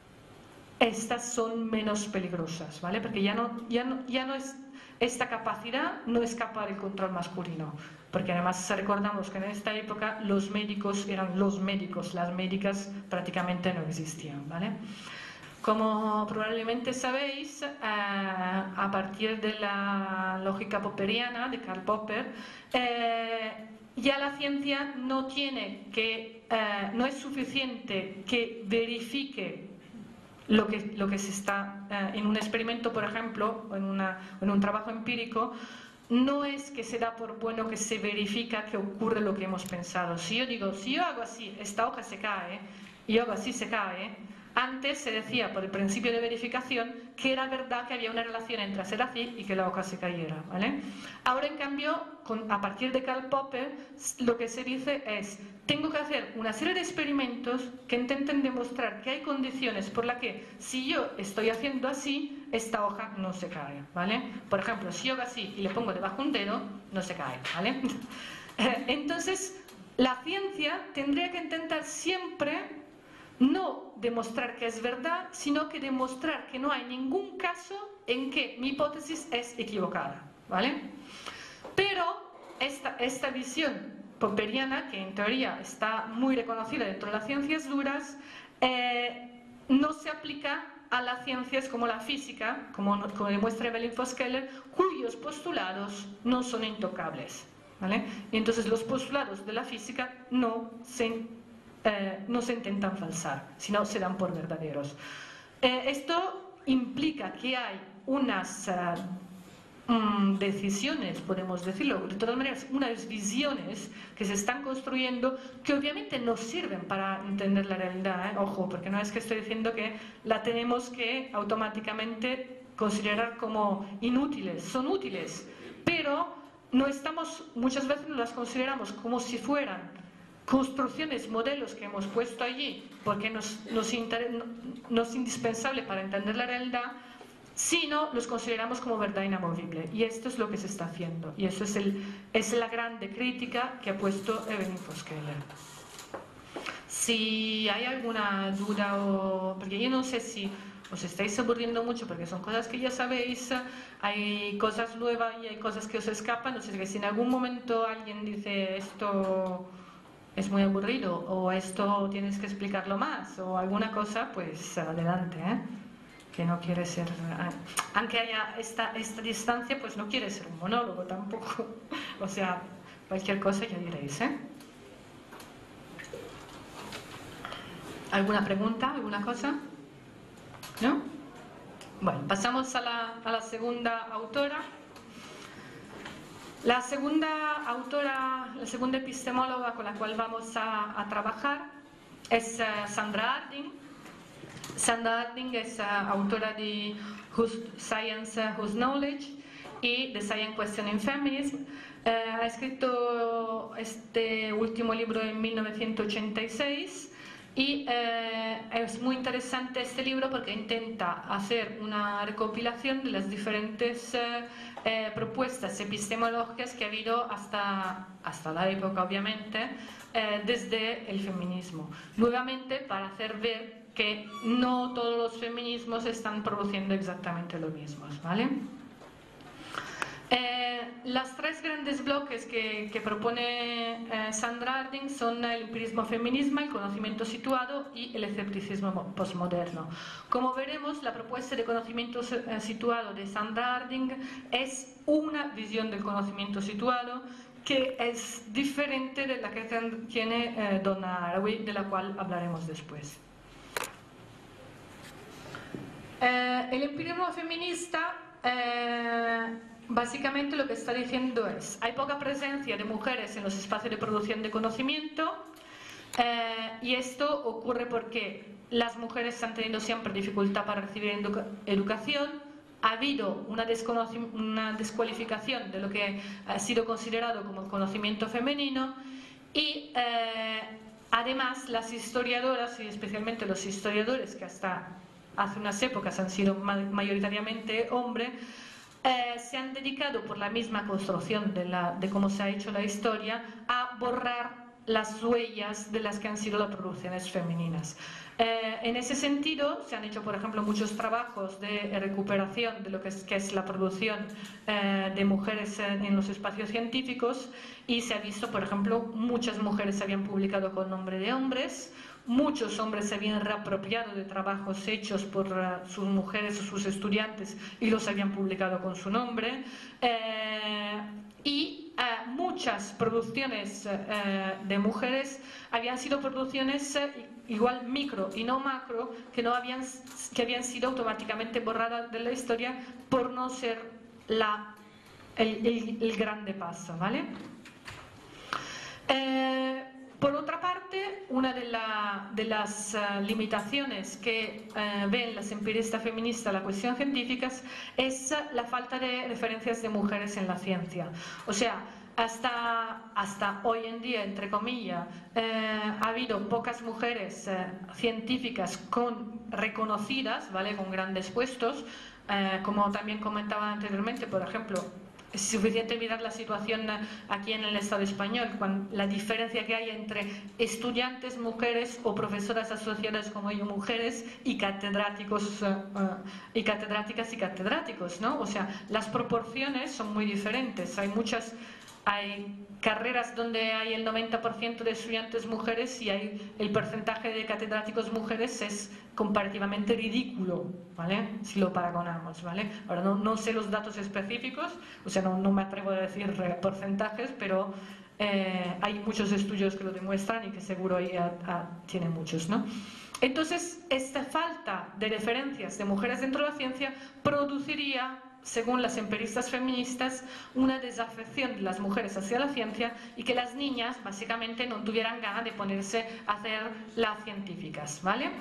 B: estas son menos peligrosas, ¿vale? Porque ya no, ya no, ya no es... Esta capacidad no escapa del control masculino, porque además recordamos que en esta época los médicos eran los médicos, las médicas prácticamente no existían, ¿vale? Como probablemente sabéis, eh, a partir de la lógica popperiana de Karl Popper, eh, ya la ciencia no tiene que, eh, no es suficiente que verifique Lo que, lo que se está eh, en un experimento, por ejemplo, o en, una, en un trabajo empírico, no es que se da por bueno que se verifica que ocurre lo que hemos pensado. Si yo digo, si yo hago así, esta hoja se cae, y yo hago así, se cae, antes se decía por el principio de verificación que era verdad que había una relación entre hacer así y que la hoja se cayera, ¿vale? Ahora, en cambio, con, a partir de Karl Popper, lo que se dice es: tengo que hacer una serie de experimentos que intenten demostrar que hay condiciones por las que, si yo estoy haciendo así, esta hoja no se cae, ¿vale? Por ejemplo, si yo hago así y le pongo debajo un dedo, no se cae, ¿vale? Entonces, la ciencia tendría que intentar siempre no demostrar que es verdad, sino que demostrar que no hay ningún caso en que mi hipótesis es equivocada, ¿vale? Pero esta, esta visión popperiana, que en teoría está muy reconocida dentro de las ciencias duras, eh, no se aplica a las ciencias como la física, como, como demuestra Evelyn Foss-Keller, cuyos postulados no son intocables, ¿vale? Y entonces los postulados de la física no se, eh, no se intentan falsar, sino se dan por verdaderos. Eh, esto implica que hay unas uh, decisiones, podemos decirlo, de todas maneras, unas visiones que se están construyendo que obviamente nos sirven para entender la realidad, ¿eh? Ojo, porque no es que estoy diciendo que la tenemos que automáticamente considerar como inútiles, son útiles, pero no estamos, muchas veces no las consideramos como si fueran construcciones, modelos que hemos puesto allí porque nos, nos, inter, nos es indispensable para entender la realidad, sino los consideramos como verdad inamovible. Y esto es lo que se está haciendo. Y eso es, el, es la grande crítica que ha puesto Evelyn Foss-Keller. Si hay alguna duda, o porque yo no sé si os estáis aburriendo mucho porque son cosas que ya sabéis, hay cosas nuevas y hay cosas que os escapan, no sé si en algún momento alguien dice esto es muy aburrido o esto tienes que explicarlo más o alguna cosa, pues adelante, ¿eh? Que no quiere ser, aunque haya esta, esta distancia, pues no quiere ser un monólogo tampoco, o sea, cualquier cosa ya diréis, ¿eh? ¿Alguna pregunta, alguna cosa? ¿No? Bueno, pasamos a la, a la segunda autora. La segunda autora, la segunda epistemóloga con la cual vamos a, a trabajar es uh, Sandra Harding. Sandra Harding es uh, autora de Whose Science, uh, Whose Knowledge y The Science Question in Feminism. Uh, ha escrito este último libro en mil novecientos ochenta y seis Y eh, es muy interesante este libro porque intenta hacer una recopilación de las diferentes eh, eh, propuestas epistemológicas que ha habido hasta, hasta la época, obviamente, eh, desde el feminismo. Nuevamente, para hacer ver que no todos los feminismos están produciendo exactamente lo mismo, ¿vale? Eh, las tres grandes bloques que, que propone eh, Sandra Harding son el empirismo feminismo, el conocimiento situado y el escepticismo postmoderno. Como veremos, la propuesta de conocimiento eh, situado de Sandra Harding es una visión del conocimiento situado que es diferente de la que tiene eh, Donna Haraway, de la cual hablaremos después. Eh, el empirismo feminista eh, básicamente lo que está diciendo es: hay poca presencia de mujeres en los espacios de producción de conocimiento, eh, y esto ocurre porque las mujeres han tenido siempre dificultad para recibir educa educación, ha habido una, una descualificación de lo que ha sido considerado como conocimiento femenino y eh, además las historiadoras, y especialmente los historiadores que hasta hace unas épocas han sido mayoritariamente hombres, Eh, se han dedicado, por la misma construcción de, la, de cómo se ha hecho la historia, a borrar las huellas de las que han sido las producciones femeninas. Eh, en ese sentido, se han hecho, por ejemplo, muchos trabajos de recuperación de lo que es, que es la producción eh, de mujeres en, en los espacios científicos, y se ha visto, por ejemplo, muchas mujeres se habían publicado con nombre de hombres, muchos hombres se habían reapropiado de trabajos hechos por uh, sus mujeres o sus estudiantes y los habían publicado con su nombre, eh, y uh, muchas producciones uh, de mujeres habían sido producciones uh, igual micro y no macro, que, no habían, que habían sido automáticamente borradas de la historia por no ser la, el, el, el grande paso, ¿vale? Eh, Por otra parte, una de, la, de las uh, limitaciones que uh, ven las empiristas feministas a la cuestión científica es uh, la falta de referencias de mujeres en la ciencia. O sea, hasta, hasta hoy en día, entre comillas, eh, ha habido pocas mujeres eh, científicas con, reconocidas, ¿vale? Con grandes puestos, eh, como también comentaba anteriormente, por ejemplo. Es suficiente mirar la situación aquí en el Estado español, cuando la diferencia que hay entre estudiantes mujeres o profesoras asociadas como yo mujeres y catedráticos uh, uh, y catedráticas y catedráticos, ¿no? O sea, las proporciones son muy diferentes. Hay muchas, hay carreras donde hay el noventa por ciento de estudiantes mujeres y hay el porcentaje de catedráticos mujeres es comparativamente ridículo, ¿vale? Si lo paragonamos, ¿vale? Ahora no, no sé los datos específicos, o sea, no, no me atrevo a decir porcentajes, pero eh, hay muchos estudios que lo demuestran y que seguro hay, a, a, tiene muchos, ¿no? Entonces, esta falta de referencias de mujeres dentro de la ciencia produciría, según las empiristas feministas, una desafección de las mujeres hacia la ciencia y que las niñas básicamente no tuvieran ganas de ponerse a hacer las científicas, ¿vale?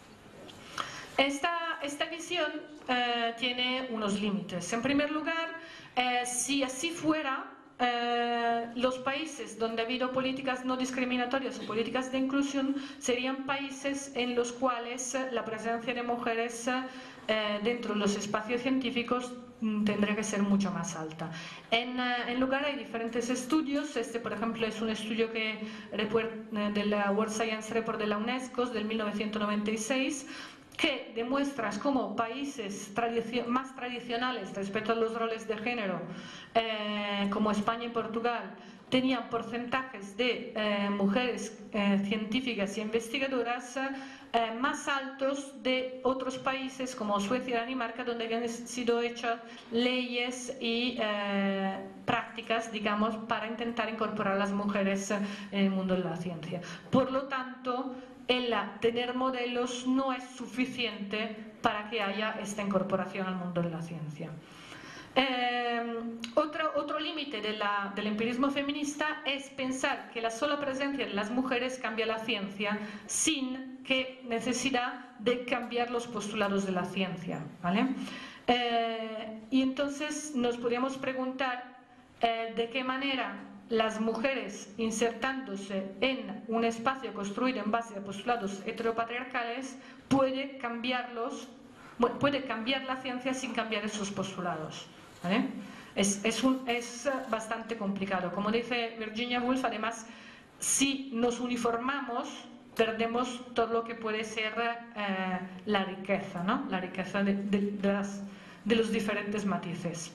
B: Esta, esta visión eh, tiene unos límites. En primer lugar, eh, si así fuera, eh, los países donde ha habido políticas no discriminatorias o políticas de inclusión serían países en los cuales la presencia de mujeres eh, dentro de los espacios científicos tendría que ser mucho más alta. En, en lugar hay diferentes estudios. Este, por ejemplo, es un estudio que de la World Science Report de la UNESCO del mil novecientos noventa y seis, que demuestra cómo países tradici- más tradicionales respecto a los roles de género, eh, como España y Portugal, tenían porcentajes de eh, mujeres eh, científicas y investigadoras eh, más altos de otros países como Suecia y Dinamarca, donde habían sido hechas leyes y eh, prácticas, digamos, para intentar incorporar a las mujeres en el mundo de la ciencia. Por lo tanto, el tener modelos no es suficiente para que haya esta incorporación al mundo de la ciencia. Eh, otro otro límite de la, del empirismo feminista es pensar que la sola presencia de las mujeres cambia la ciencia sin que necesidad de cambiar los postulados de la ciencia, ¿vale? Eh, y entonces nos podríamos preguntar eh, de qué manera las mujeres insertándose en un espacio construido en base a postulados heteropatriarcales puede cambiarlos, puede cambiar la ciencia sin cambiar esos postulados, ¿vale? Es, es, un, es bastante complicado. Como dice Virginia Woolf, además, si nos uniformamos, perdemos todo lo que puede ser eh, la riqueza, ¿no? La riqueza de, de, de, las, de los diferentes matices.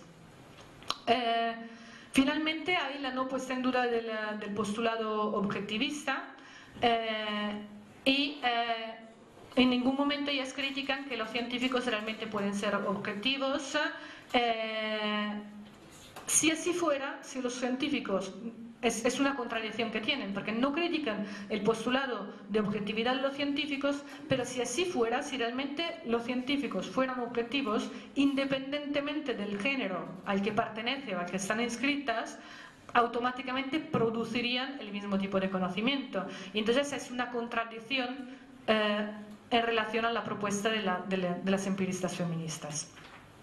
B: Eh, finalmente, hay la no puesta en duda del, del postulado objetivista eh, y eh, en ningún momento ellas critican que los científicos realmente pueden ser objetivos. Eh, si así fuera, si los científicos... Es, es una contradicción que tienen, porque no critican el postulado de objetividad de los científicos, pero si así fuera, si realmente los científicos fueran objetivos, independientemente del género al que pertenece o al que están inscritas, automáticamente producirían el mismo tipo de conocimiento. Y entonces es una contradicción eh, en relación a la propuesta de, la, de, la, de las empiristas feministas.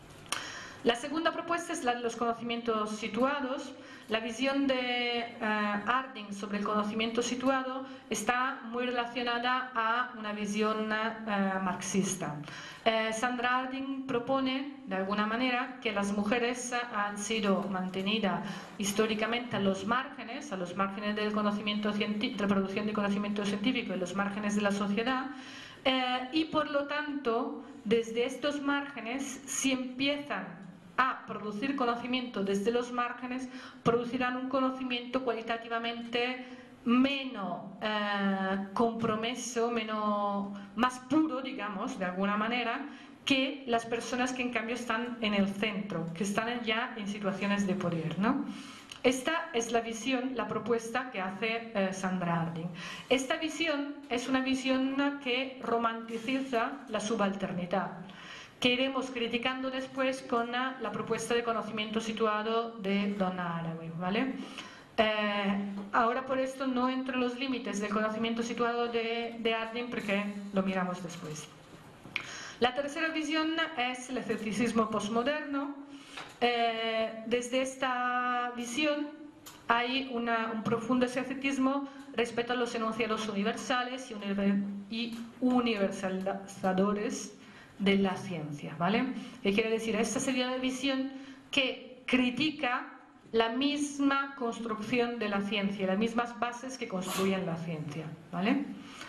B: La segunda propuesta es la de los conocimientos situados. La visión de uh, Harding sobre el conocimiento situado está muy relacionada a una visión uh, marxista. Uh, Sandra Harding propone, de alguna manera, que las mujeres uh, han sido mantenidas históricamente a los márgenes, a los márgenes del conocimiento científico, de la producción de conocimiento científico y los márgenes de la sociedad, uh, y por lo tanto, desde estos márgenes, si empiezan a producir conocimiento desde los márgenes, producirán un conocimiento cualitativamente menos eh, compromiso, menos, más puro, digamos, de alguna manera, que las personas que en cambio están en el centro, que están ya en situaciones de poder, ¿no? Esta es la visión, la propuesta que hace eh, Sandra Harding. Esta visión es una visión que romanticiza la subalternidad, que iremos criticando después con la, la propuesta de conocimiento situado de Donna Haraway, ¿vale? Eh, ahora por esto no entro en los límites del conocimiento situado de, de Harding porque lo miramos después. La tercera visión es el escepticismo postmoderno. Eh, desde esta visión hay una, un profundo escepticismo respecto a los enunciados universales y, univer, y universalizadores de la ciencia, ¿vale? ¿Qué quiere decir? Esta sería la visión que critica la misma construcción de la ciencia, las mismas bases que construyen la ciencia, ¿vale?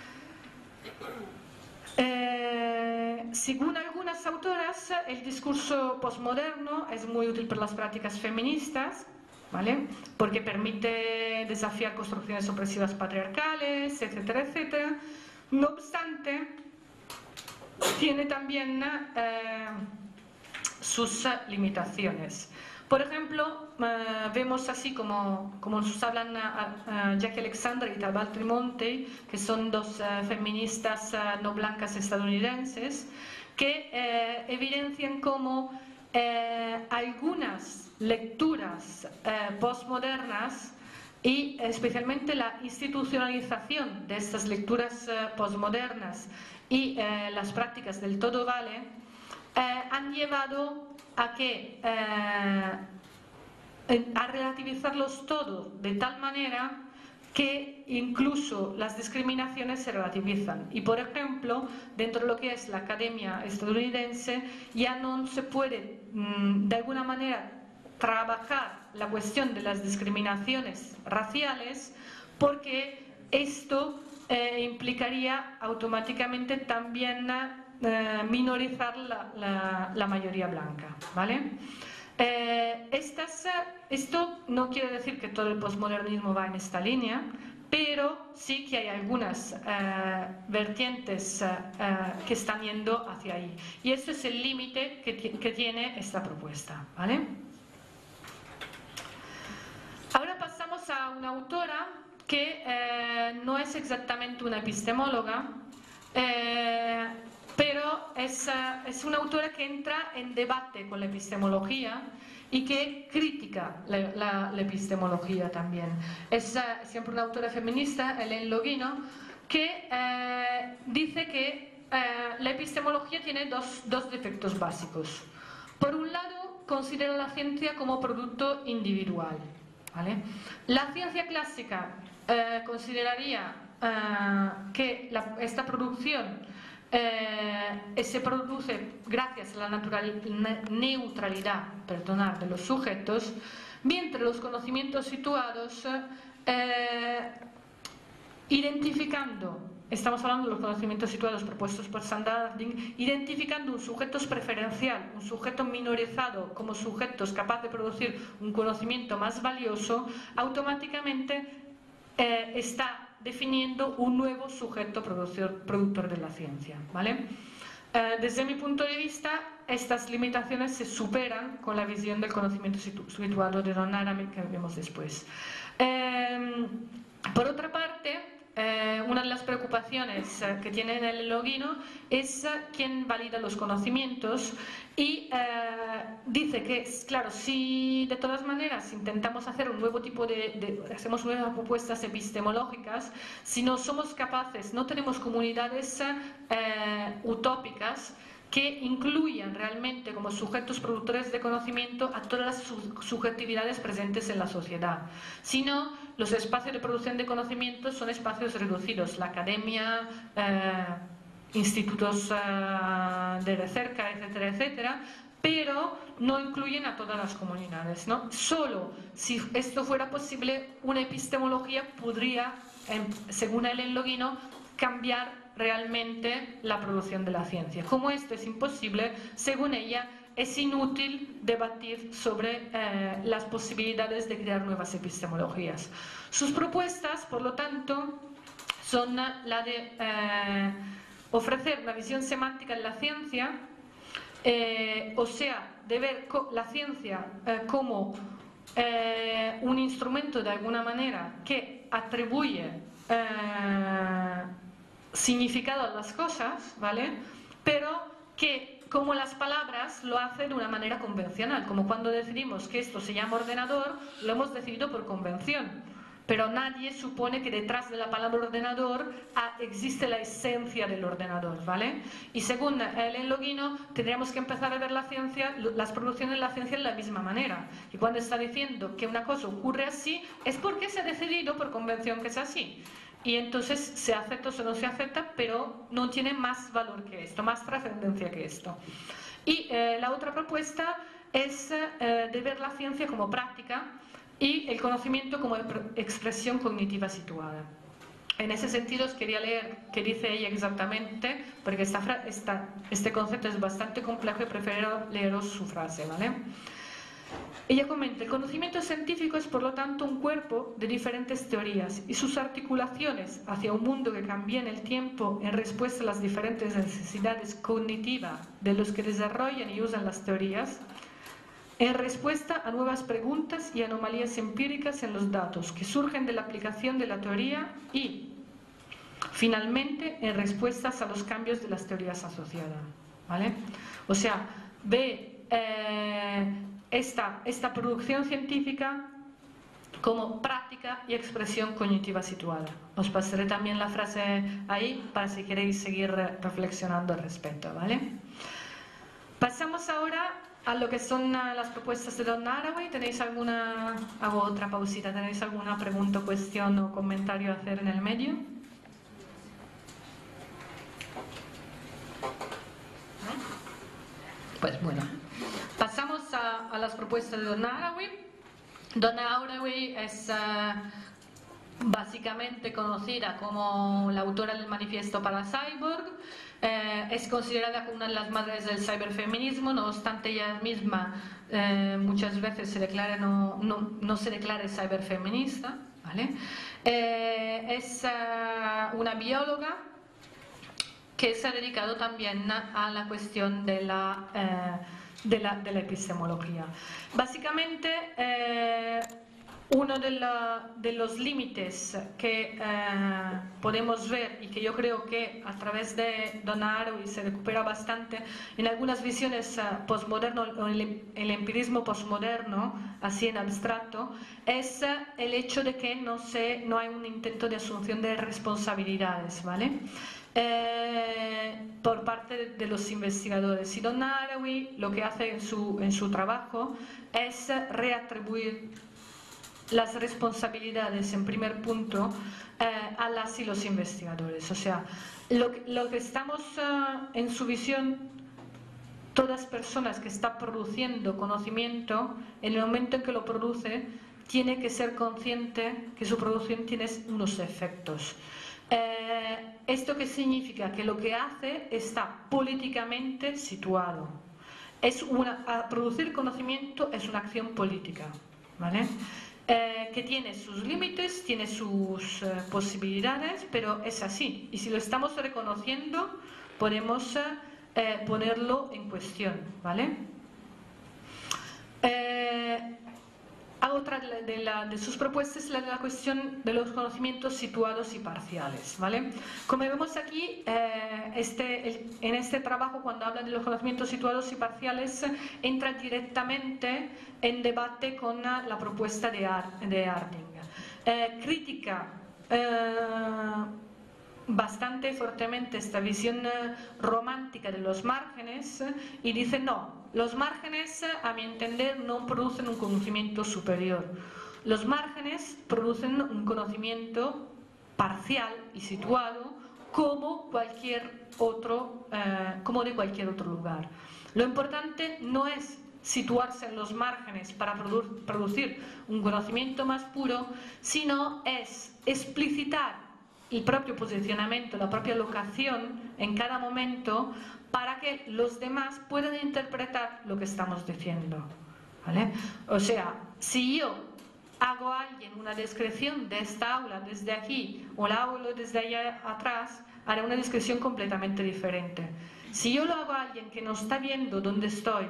B: Eh, según algunas autoras, el discurso postmoderno es muy útil para las prácticas feministas, ¿vale? Porque permite desafiar construcciones opresivas patriarcales, etcétera, etcétera. No obstante, tiene también eh, sus limitaciones. Por ejemplo, eh, vemos así como, como nos hablan uh, uh, Jackie Alexander y Tabal Tremonti, que son dos uh, feministas uh, no blancas estadounidenses, que eh, evidencian cómo eh, algunas lecturas eh, postmodernas y especialmente la institucionalización de estas lecturas eh, postmodernas y eh, las prácticas del todo vale eh, han llevado a que eh, a relativizarlos todo de tal manera que incluso las discriminaciones se relativizan. Y por ejemplo, dentro de lo que es la academia estadounidense ya no se puede de alguna manera trabajar la cuestión de las discriminaciones raciales porque esto eh, implicaría automáticamente también eh, minorizar la, la, la mayoría blanca, ¿vale? Eh, estas, esto no quiere decir que todo el posmodernismo va en esta línea, pero sí que hay algunas eh, vertientes eh, que están yendo hacia ahí. Y este es el límite que, que tiene esta propuesta, ¿vale? Ahora pasamos a una autora que eh, no es exactamente una epistemóloga, eh, pero es, es una autora que entra en debate con la epistemología y que critica la, la, la epistemología también. Es uh, siempre una autora feminista, Hélène Logino, que uh, dice que uh, la epistemología tiene dos, dos defectos básicos. Por un lado, considera la ciencia como producto individual. ¿vale? La ciencia clásica eh, consideraría eh, que la, esta producción eh, se produce gracias a la natural, neutralidad perdonad, de los sujetos, mientras los conocimientos situados eh, identificando, estamos hablando de los conocimientos situados propuestos por Sandarding, identificando un sujeto preferencial, un sujeto minorizado como sujetos capaz de producir un conocimiento más valioso, automáticamente eh, está definiendo un nuevo sujeto productor, productor de la ciencia, ¿vale? Eh, desde mi punto de vista, estas limitaciones se superan con la visión del conocimiento situ situado de Don Arame que vemos después. Eh, por otra parte, Eh, una de las preocupaciones eh, que tiene el enloguino es eh, quién valida los conocimientos y eh, dice que, claro, si de todas maneras intentamos hacer un nuevo tipo de, de hacemos nuevas propuestas epistemológicas, si no somos capaces, no tenemos comunidades eh, utópicas que incluyan realmente como sujetos productores de conocimiento a todas las subjetividades presentes en la sociedad. Si no, los espacios de producción de conocimiento son espacios reducidos. La academia, eh, institutos eh, de recerca, etcétera, etcétera, pero no incluyen a todas las comunidades, ¿no? Solo si esto fuera posible, una epistemología podría, eh, según el enloguino, cambiar realmente la producción de la ciencia. Como esto es imposible, según ella, es inútil debatir sobre eh, las posibilidades de crear nuevas epistemologías. Sus propuestas, por lo tanto, son la de eh, ofrecer una visión semántica en la ciencia, eh, o sea, de ver la ciencia eh, como eh, un instrumento de alguna manera que atribuye eh, significado a las cosas, ¿vale? Pero que, como las palabras, lo hace de una manera convencional, como cuando decidimos que esto se llama ordenador, lo hemos decidido por convención, pero nadie supone que detrás de la palabra ordenador ah, existe la esencia del ordenador, ¿vale? Y según el enloguino, tendríamos que empezar a ver la ciencia, las producciones de la ciencia de la misma manera, y cuando está diciendo que una cosa ocurre así, es porque se ha decidido por convención que es así. Y entonces se acepta o se no se acepta, pero no tiene más valor que esto, más trascendencia que esto. Y eh, la otra propuesta es eh, de ver la ciencia como práctica y el conocimiento como expresión cognitiva situada. En ese sentido os quería leer qué dice ella exactamente, porque esta, esta, este concepto es bastante complejo y prefiero leeros su frase, ¿vale? Ella comenta: el conocimiento científico es por lo tanto un cuerpo de diferentes teorías y sus articulaciones hacia un mundo que cambia en el tiempo en respuesta a las diferentes necesidades cognitivas de los que desarrollan y usan las teorías, en respuesta a nuevas preguntas y anomalías empíricas en los datos que surgen de la aplicación de la teoría y, finalmente, en respuestas a los cambios de las teorías asociadas, ¿vale? O sea, ve eh, esta, esta producción científica como práctica y expresión cognitiva situada. Os pasaré también la frase ahí para si queréis seguir reflexionando al respecto, ¿vale? Pasamos ahora a lo que son las propuestas de Don Haraway. ¿Tenéis alguna, hago otra pausita, ¿tenéis alguna pregunta, cuestión o comentario a hacer en el medio? Pues bueno, pasamos a, a las propuestas de Don Haraway. Don Haraway es uh, básicamente conocida como la autora del Manifiesto para Cyborg. Eh, es considerada como una de las madres del ciberfeminismo, no obstante ella misma eh, muchas veces se declara, no, no, no se declara ciberfeminista, ¿vale? Eh, es uh, una bióloga que se ha dedicado también a la cuestión de la, eh, de la, de la epistemología. Básicamente, eh, uno de, la, de los límites que eh, podemos ver y que yo creo que a través de Don Haraway se recupera bastante en algunas visiones uh, postmodernas, el, el empirismo postmoderno, así en abstracto, es uh, el hecho de que no, se, no hay un intento de asunción de responsabilidades, ¿vale? Eh, por parte de, de los investigadores. Y Don Haraway lo que hace en su, en su trabajo es reatribuir las responsabilidades en primer punto eh, a las y los investigadores. O sea, lo, lo que estamos uh, en su visión, todas personas que están produciendo conocimiento, en el momento en que lo produce, tiene que ser consciente que su producción tiene unos efectos. Eh, ¿Esto qué significa? Que lo que hace está políticamente situado. Es una, a producir conocimiento es una acción política, ¿vale? Eh, que tiene sus límites, tiene sus eh, posibilidades, pero es así. Y si lo estamos reconociendo, podemos eh, ponerlo en cuestión, ¿vale? Eh, Otra de, la, de sus propuestas es la, la cuestión de los conocimientos situados y parciales, ¿vale? Como vemos aquí, eh, este, el, en este trabajo, cuando habla de los conocimientos situados y parciales, entra directamente en debate con la, la propuesta de, Ar, de Harding. Eh, critica eh, bastante fuertemente esta visión romántica de los márgenes y dice no, los márgenes a mi entender no producen un conocimiento superior, los márgenes producen un conocimiento parcial y situado como cualquier otro, eh, como de cualquier otro lugar. Lo importante no es situarse en los márgenes para produ- producir un conocimiento más puro, sino es explicitar el propio posicionamiento, la propia locación en cada momento para que los demás puedan interpretar lo que estamos diciendo, ¿vale? O sea, si yo hago a alguien una descripción de esta aula desde aquí o la hablo desde allá atrás, haré una descripción completamente diferente. Si yo lo hago a alguien que no está viendo dónde estoy,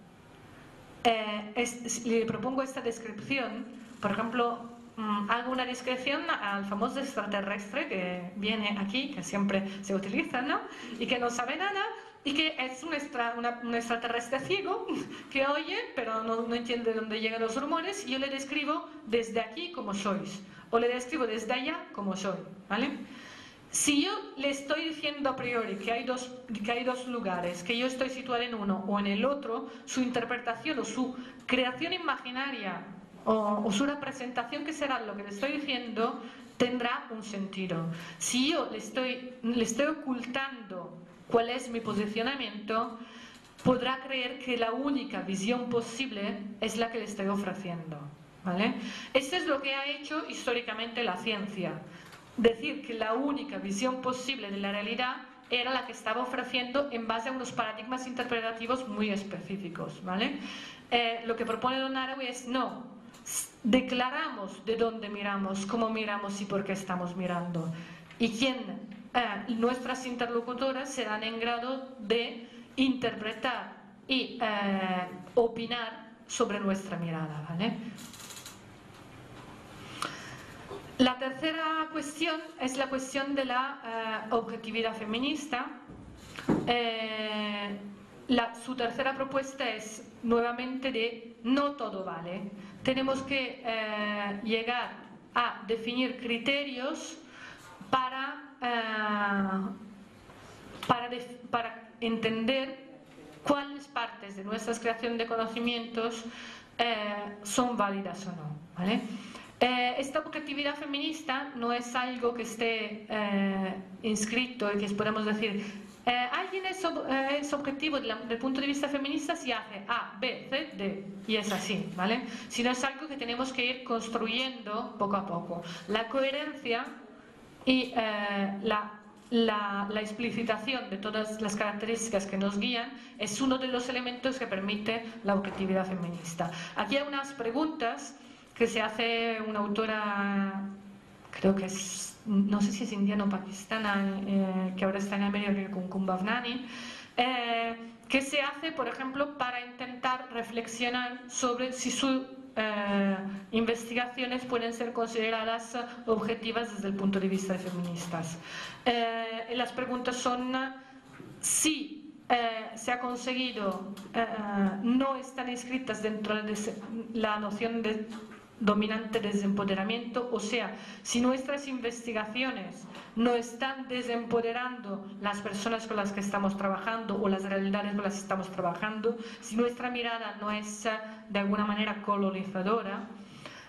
B: eh, es, le propongo esta descripción, por ejemplo, hago una descripción al famoso extraterrestre que viene aquí, que siempre se utiliza, ¿no? Y que no sabe nada y que es un, extra, una, un extraterrestre ciego que oye pero no, no entiende dónde llegan los rumores, y yo le describo desde aquí como sois o le describo desde allá como soy, ¿vale? Si yo le estoy diciendo a priori que hay dos, que hay dos lugares, que yo estoy situada en uno o en el otro, su interpretación o su creación imaginaria O, o su representación, que será lo que le estoy diciendo, tendrá un sentido. Si yo le estoy, le estoy ocultando cuál es mi posicionamiento, podrá creer que la única visión posible es la que le estoy ofreciendo, ¿vale? Esto es lo que ha hecho históricamente la ciencia. Decir que la única visión posible de la realidad era la que estaba ofreciendo en base a unos paradigmas interpretativos muy específicos, ¿vale? Eh, lo que propone Don Haraway es no. Declaramos de dónde miramos, cómo miramos y por qué estamos mirando. Y quién, eh, nuestras interlocutoras serán en grado de interpretar y eh, opinar sobre nuestra mirada, ¿vale? La tercera cuestión es la cuestión de la eh, objetividad feminista. Eh, la, su tercera propuesta es nuevamente de no todo vale. Tenemos que eh, llegar a definir criterios para, eh, para, para entender cuáles partes de nuestra creación de conocimientos eh, son válidas o no, ¿vale? Eh, esta objetividad feminista no es algo que esté eh, inscrito y que podemos decir eh, alguien es, ob eh, es objetivo desde el punto de vista feminista si hace A, B, C, D y es así, ¿vale? Sino es algo que tenemos que ir construyendo poco a poco. La coherencia y eh, la La, la explicitación de todas las características que nos guían es uno de los elementos que permite la objetividad feminista. Aquí hay unas preguntas que se hace una autora, creo que es, no sé si es indiana o pakistana, eh, que ahora está en América con Kumbhavnani, eh, que se hace, por ejemplo, para intentar reflexionar sobre si sus eh, investigaciones pueden ser consideradas objetivas desde el punto de vista de feministas. Eh, las preguntas son si Eh, se ha conseguido, eh, no están inscritas dentro de la noción de dominante de desempoderamiento, o sea, si nuestras investigaciones no están desempoderando las personas con las que estamos trabajando o las realidades con las que estamos trabajando, si nuestra mirada no es de alguna manera colonizadora,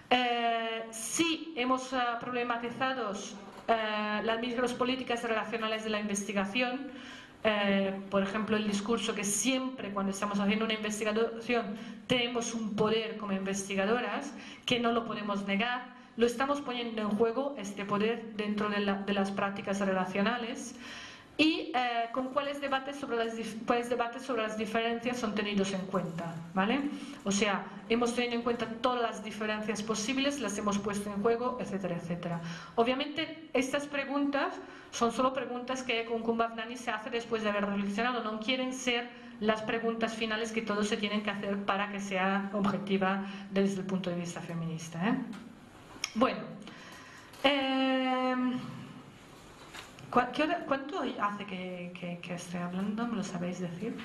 B: Eh, sí hemos uh, problematizado eh, las micropolíticas relacionales de la investigación. Eh, por ejemplo, el discurso que siempre cuando estamos haciendo una investigación tenemos un poder como investigadoras, que no lo podemos negar. Lo estamos poniendo en juego, este poder, dentro de, la, de las prácticas relacionales. Y eh, con cuáles debates, sobre las, cuáles debates sobre las diferencias son tenidos en cuenta, ¿vale? O sea, hemos tenido en cuenta todas las diferencias posibles, las hemos puesto en juego, etcétera, etcétera. Obviamente, estas preguntas son solo preguntas que Kumkum Bhavnani se hace después de haber reflexionado, no quieren ser las preguntas finales que todos se tienen que hacer para que sea objetiva desde el punto de vista feminista, ¿eh? Bueno, eh, ¿Qué hora, ¿cuánto hace que, que, que estoy hablando? ¿Me lo sabéis decir?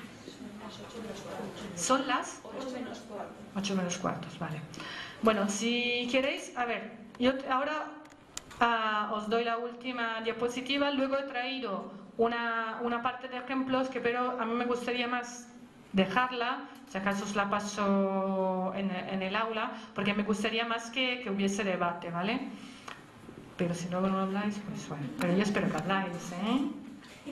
B: Son las ocho menos cuartos. ocho menos cuartos, vale. Bueno, si queréis, a ver, yo ahora uh, os doy la última diapositiva. Luego he traído una, una parte de ejemplos que, pero a mí me gustaría más dejarla, si acaso os la paso en, en el aula, porque me gustaría más que, que hubiese debate, ¿vale? Pero si no lo habláis, pues bueno, pero yo espero que habláis, ¿eh?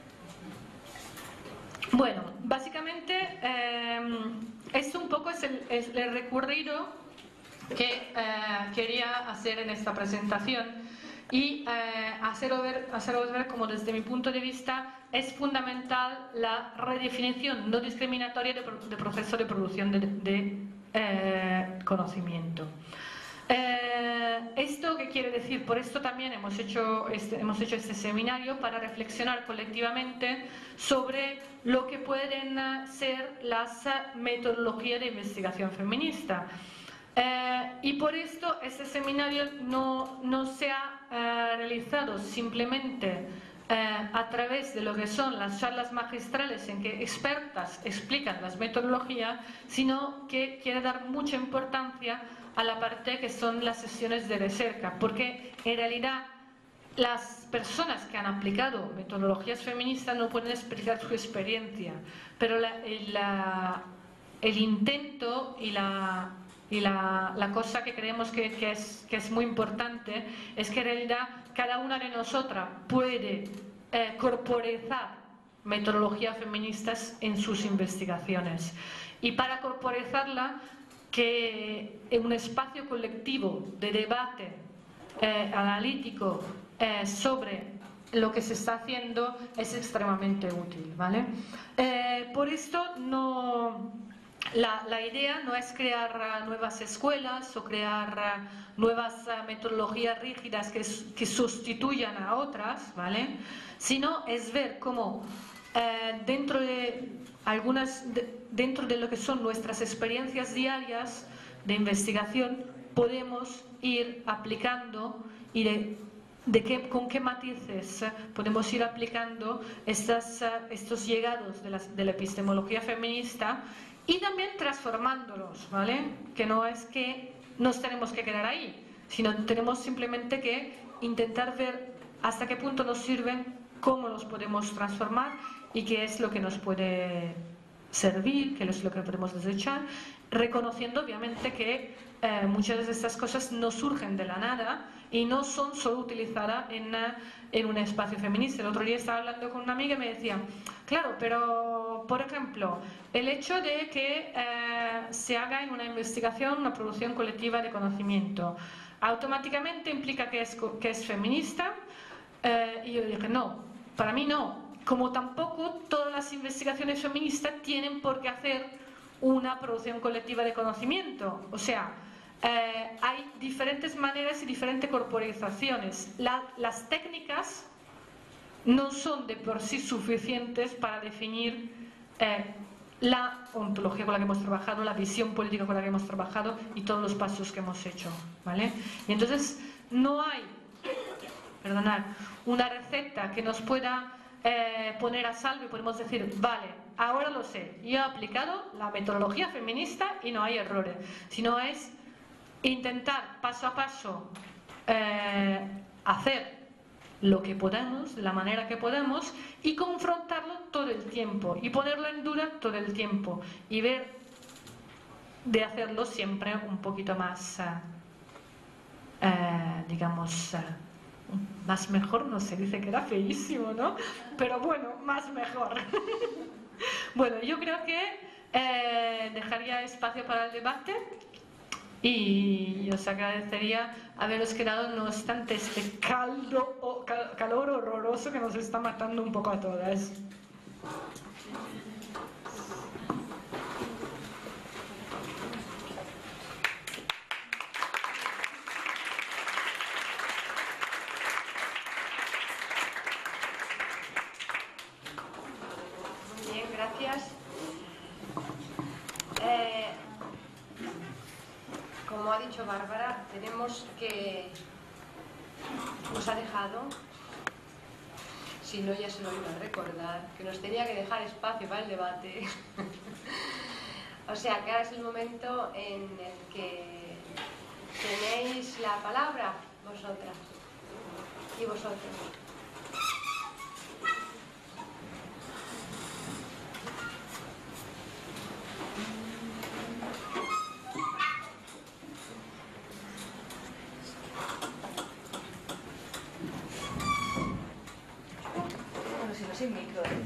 B: Bueno, básicamente eh, esto un poco es el, es el recorrido que eh, quería hacer en esta presentación y eh, haceros ver, haceros ver como desde mi punto de vista es fundamental la redefinición no discriminatoria de, de proceso de producción de, de eh, conocimiento. Eh, ¿Esto qué quiere decir? Por esto también hemos hecho, este, hemos hecho este seminario para reflexionar colectivamente sobre lo que pueden ser las metodologías de investigación feminista. Eh, y por esto este seminario no, no se ha eh, realizado simplemente eh, a través de lo que son las charlas magistrales en que expertas explican las metodologías, sino que quiere dar mucha importancia a la parte que son las sesiones de recerca, porque en realidad las personas que han aplicado metodologías feministas no pueden explicar su experiencia, pero la, la, el intento y la, y la, la cosa que creemos que, que, es, que es muy importante es que en realidad cada una de nosotras puede eh, corporizar metodologías feministas en sus investigaciones, y para corporizarla que en un espacio colectivo de debate eh, analítico eh, sobre lo que se está haciendo es extremadamente útil, ¿vale? Eh, por esto no, la, la idea no es crear uh, nuevas escuelas o crear uh, nuevas uh, metodologías rígidas que, que sustituyan a otras, ¿vale? Sino es ver cómo eh, dentro de algunas de, dentro de lo que son nuestras experiencias diarias de investigación podemos ir aplicando y de, de qué, con qué matices podemos ir aplicando estas, estos llegados de la, de la epistemología feminista y también transformándolos, ¿vale? Que no es que nos tenemos que quedar ahí, sino tenemos simplemente que intentar ver hasta qué punto nos sirven, cómo los podemos transformar y qué es lo que nos puede servir, qué es lo que podemos desechar, reconociendo obviamente que eh, muchas de estas cosas no surgen de la nada y no son solo utilizadas en, en un espacio feminista. El otro día estaba hablando con una amiga y me decía, claro, pero por ejemplo, el hecho de que eh, se haga en una investigación una producción colectiva de conocimiento, automáticamente implica que es, que es feminista, eh, y yo dije, no, para mí no. Como tampoco todas las investigaciones feministas tienen por qué hacer una producción colectiva de conocimiento. O sea, eh, hay diferentes maneras y diferentes corporizaciones. La, las técnicas no son de por sí suficientes para definir eh, la ontología con la que hemos trabajado, la visión política con la que hemos trabajado y todos los pasos que hemos hecho, ¿vale? Y entonces no hay, perdonad, una receta que nos pueda Eh, poner a salvo y podemos decir, vale, ahora lo sé, yo he aplicado la metodología feminista y no hay errores, sino es intentar paso a paso eh, hacer lo que podemos, de la manera que podemos, y confrontarlo todo el tiempo y ponerlo en duda todo el tiempo y ver de hacerlo siempre un poquito más uh, eh, digamos, eh, más mejor, no se dice que era feísimo, ¿no? Pero bueno, más mejor. Bueno, yo creo que eh, dejaría espacio para el debate y os agradecería haberos quedado, no obstante este caldo o cal, calor horroroso que nos está matando un poco a todas.
A: Eh, como ha dicho Bárbara, tenemos que... nos ha dejado, si no ya se lo iba a recordar, que nos tenía que dejar espacio para el debate. O sea que ahora es el momento en el que tenéis la palabra vosotras y vosotros.
C: Sin micro, ¿eh?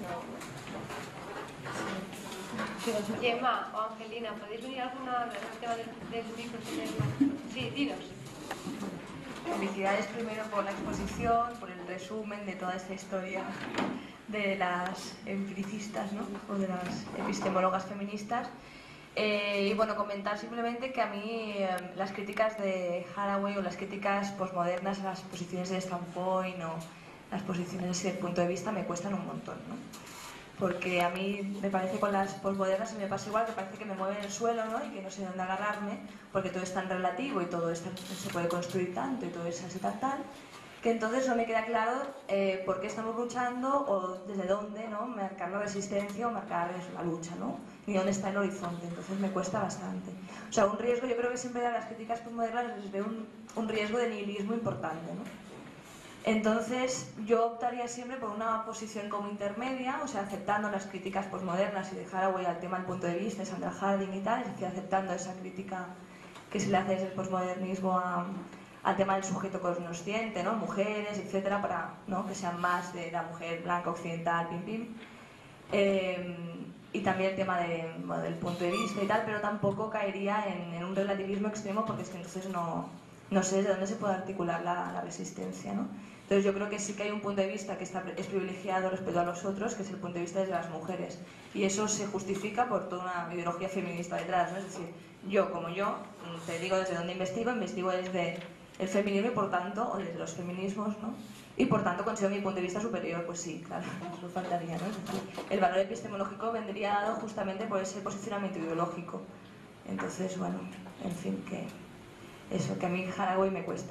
C: No.
A: Gemma o Angelina, ¿podéis venir alguna al tema del, del micro? Sí, dinos.
C: Felicidades primero por la exposición, por el resumen de toda esta historia de las empiricistas, ¿no? O de las epistemólogas feministas. Eh, y bueno, comentar simplemente que a mí eh, las críticas de Haraway o las críticas posmodernas a las posiciones de standpoint o las posiciones desde el punto de vista me cuestan un montón, ¿no? Porque a mí me parece con las posmodernas y me pasa igual, que parece que me mueven el suelo, ¿no? Y que no sé dónde agarrarme, porque todo es tan relativo y todo es tan, se puede construir tanto y todo es así tal, tal, que entonces no me queda claro eh, por qué estamos luchando o desde dónde, ¿no? Marcar la resistencia o marcar la lucha, ¿no? Ni dónde está el horizonte, entonces me cuesta bastante. O sea, un riesgo, yo creo que siempre a las críticas posmodernas les veo un, un riesgo de nihilismo importante, ¿no? Entonces, yo optaría siempre por una posición como intermedia, o sea, aceptando las críticas posmodernas y de Haraway al tema del punto de vista de Sandra Harding y tal, es decir, aceptando esa crítica que se le hace desde el posmodernismo a, al tema del sujeto cognosciente, ¿no? Mujeres, etcétera, para, ¿no? Que sean más de la mujer blanca, occidental, pim, pim. Eh, y también el tema de, bueno, del punto de vista y tal, pero tampoco caería en, en un relativismo extremo porque es que entonces no, no sé desde dónde se puede articular la, la resistencia, ¿no? Entonces yo creo que sí que hay un punto de vista que está, es privilegiado respecto a los otros, que es el punto de vista de las mujeres. Y eso se justifica por toda una ideología feminista detrás, ¿no? Es decir, yo como yo, te digo desde dónde investigo, investigo desde el feminismo y por tanto, o desde los feminismos, ¿no? Y por tanto considero mi punto de vista superior, pues sí, claro, eso faltaría, ¿no? Es decir, el valor epistemológico vendría dado justamente por ese posicionamiento ideológico. Entonces, bueno, en fin, que eso, que a mí Haraway me cuesta.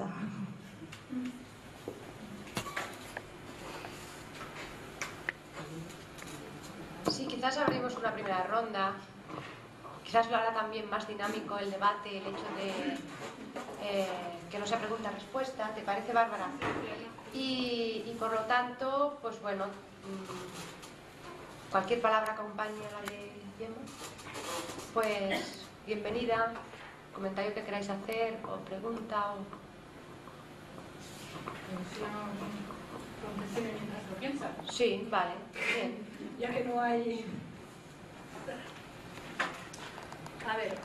A: Sí, quizás abrimos una primera ronda, quizás lo hará también más dinámico el debate, el hecho de eh, que no sea pregunta-respuesta, ¿te parece, Bárbara? Y, y por lo tanto, pues bueno, mmm, cualquier palabra acompañe a la de Gemma, pues bienvenida, comentario que queráis hacer, o pregunta, o...
B: Mientras lo piensas.
A: Sí, vale, bien.
B: Ya que no hay... A ver.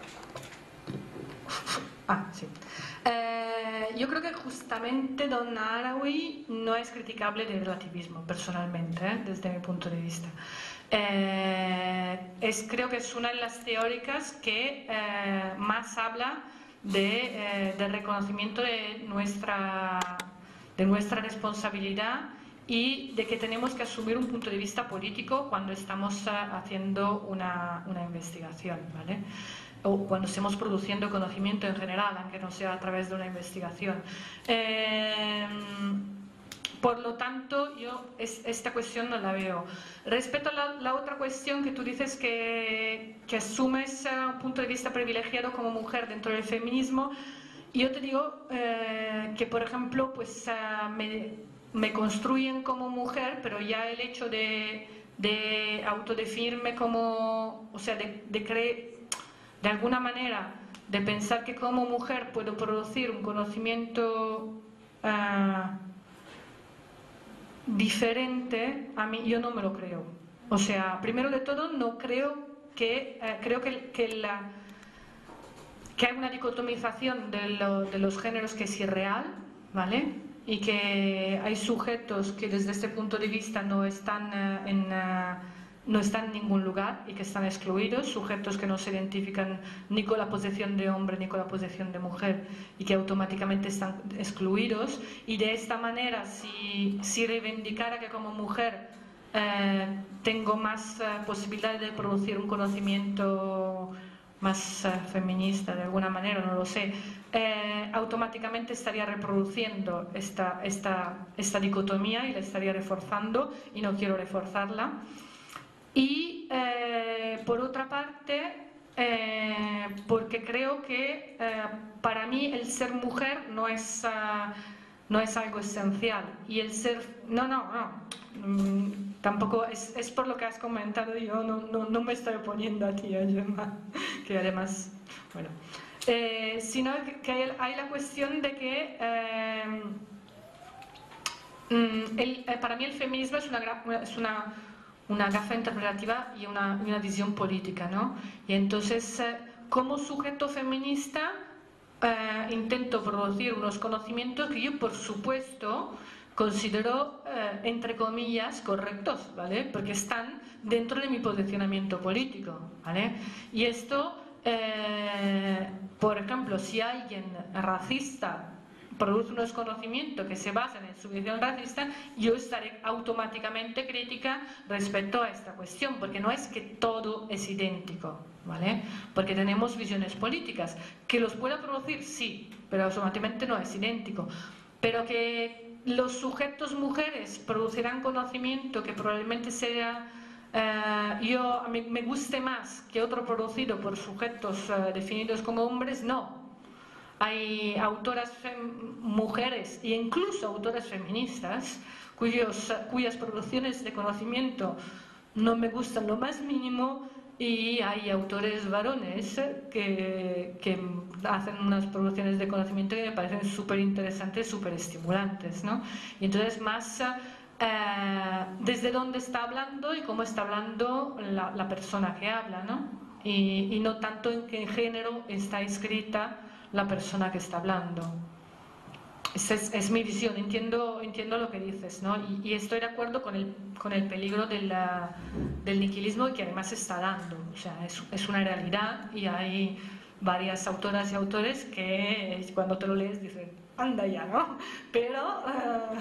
B: Ah, sí. Eh, yo creo que justamente Donna Haraway no es criticable del relativismo, personalmente, ¿eh? Desde mi punto de vista. Eh, es, creo que es una de las teóricas que eh, más habla de, eh, del reconocimiento de nuestra, de nuestra responsabilidad y de que tenemos que asumir un punto de vista político cuando estamos uh, haciendo una, una investigación, ¿vale? O cuando estemos produciendo conocimiento en general, aunque no sea a través de una investigación. Eh, por lo tanto, yo es, esta cuestión no la veo. Respecto a la, la otra cuestión que tú dices que, que asumes uh, un punto de vista privilegiado como mujer dentro del feminismo, yo te digo eh, que, por ejemplo, pues uh, me... me construyen como mujer, pero ya el hecho de, de autodefinirme como, o sea, de, de, creer, de alguna manera de pensar que como mujer puedo producir un conocimiento uh, diferente, a mí yo no me lo creo. O sea, primero de todo, no creo que, uh, creo que, que, la, que hay una dicotomización de, lo, de los géneros que es irreal, ¿vale? Y que hay sujetos que desde este punto de vista no están uh, en... Uh, no están en ningún lugar y que están excluidos, sujetos que no se identifican ni con la posición de hombre ni con la posición de mujer y que automáticamente están excluidos, y de esta manera si, si reivindicara que como mujer eh, tengo más eh, posibilidades de producir un conocimiento más eh, feminista de alguna manera, no lo sé, eh, automáticamente estaría reproduciendo esta, esta, esta dicotomía y la estaría reforzando, y no quiero reforzarla. Y eh, por otra parte, eh, porque creo que eh, para mí el ser mujer no es, uh, no es algo esencial, y el ser... No, no, no, mm, tampoco es, es por lo que has comentado, yo no, no, no me estoy oponiendo a ti, Gemma, que además, bueno, eh, sino que hay, hay la cuestión de que... Eh, mm, el, eh, para mí el feminismo es una... Es una una gafa interpretativa y una, una visión política, ¿no? Y entonces, eh, como sujeto feminista, eh, intento producir unos conocimientos que yo, por supuesto, considero, eh, entre comillas, correctos, ¿vale? Porque están dentro de mi posicionamiento político, ¿vale? Y esto, eh, por ejemplo, si alguien racista produce unos conocimientos que se basan en su visión racista, yo estaré automáticamente crítica respecto a esta cuestión, porque no es que todo es idéntico, ¿vale? Porque tenemos visiones políticas. Que los pueda producir, sí, pero automáticamente no es idéntico. Pero que los sujetos mujeres producirán conocimiento que probablemente sea... Uh, yo, a mí me guste más que otro producido por sujetos uh, definidos como hombres, no. Hay autoras mujeres e incluso autoras feministas cuyos, cuyas producciones de conocimiento no me gustan lo más mínimo, y hay autores varones que, que hacen unas producciones de conocimiento que me parecen súper interesantes, súper estimulantes, ¿no? Y entonces más eh, desde dónde está hablando y cómo está hablando la, la persona que habla, ¿no? Y, y no tanto en qué género está escrita la persona que está hablando. Esa es, es mi visión, entiendo, entiendo lo que dices, ¿no? Y, y estoy de acuerdo con el, con el peligro de la, del nihilismo, que además se está dando. O sea, es, es una realidad, y hay varias autoras y autores que cuando te lo lees dicen, anda ya, ¿no? Pero... Uh...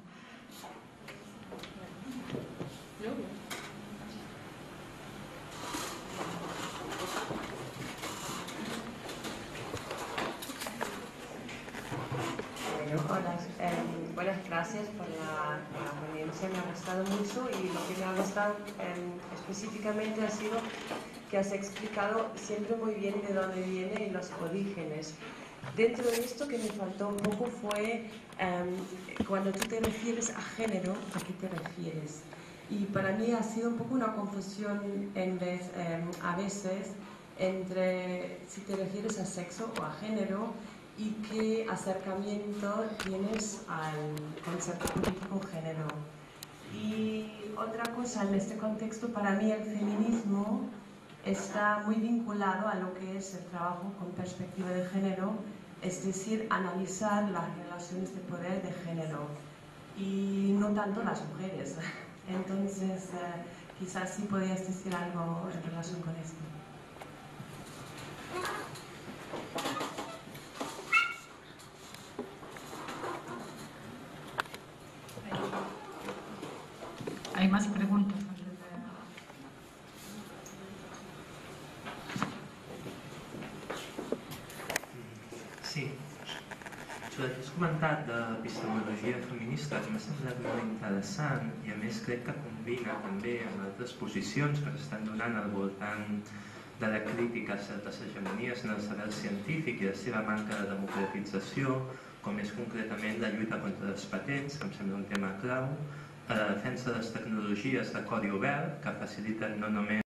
D: Hola, eh, buenas gracias por la, la ponencia, me ha gustado mucho, y lo que me ha gustado eh, específicamente ha sido que has explicado siempre muy bien de dónde viene y los orígenes. Dentro de esto que me faltó un poco fue eh, cuando tú te refieres a género, ¿a qué te refieres? Y para mí ha sido un poco una confusión en vez, eh, a veces entre si te refieres a sexo o a género, y qué acercamiento tienes al concepto político género. Y otra cosa, en este contexto, para mí el feminismo está muy vinculado a lo que es el trabajo con perspectiva de género, es decir, analizar las relaciones de poder de género, y no tanto las mujeres. Entonces, eh, quizás sí podías decir algo en relación con esto.
B: Hay más preguntas.
E: Sí. Això que has comentat d'epistemologia feminista que m'ha semblat molt interessant, i a més crec que combina també amb altres posicions que s'estan donant al voltant de la crítica a certes hegemonies en el saber científic i la seva manca de democratització, com és concretament la lluita contra les patents, que em sembla un tema clau, a la defensa de les tecnologies de codi obert, que faciliten no només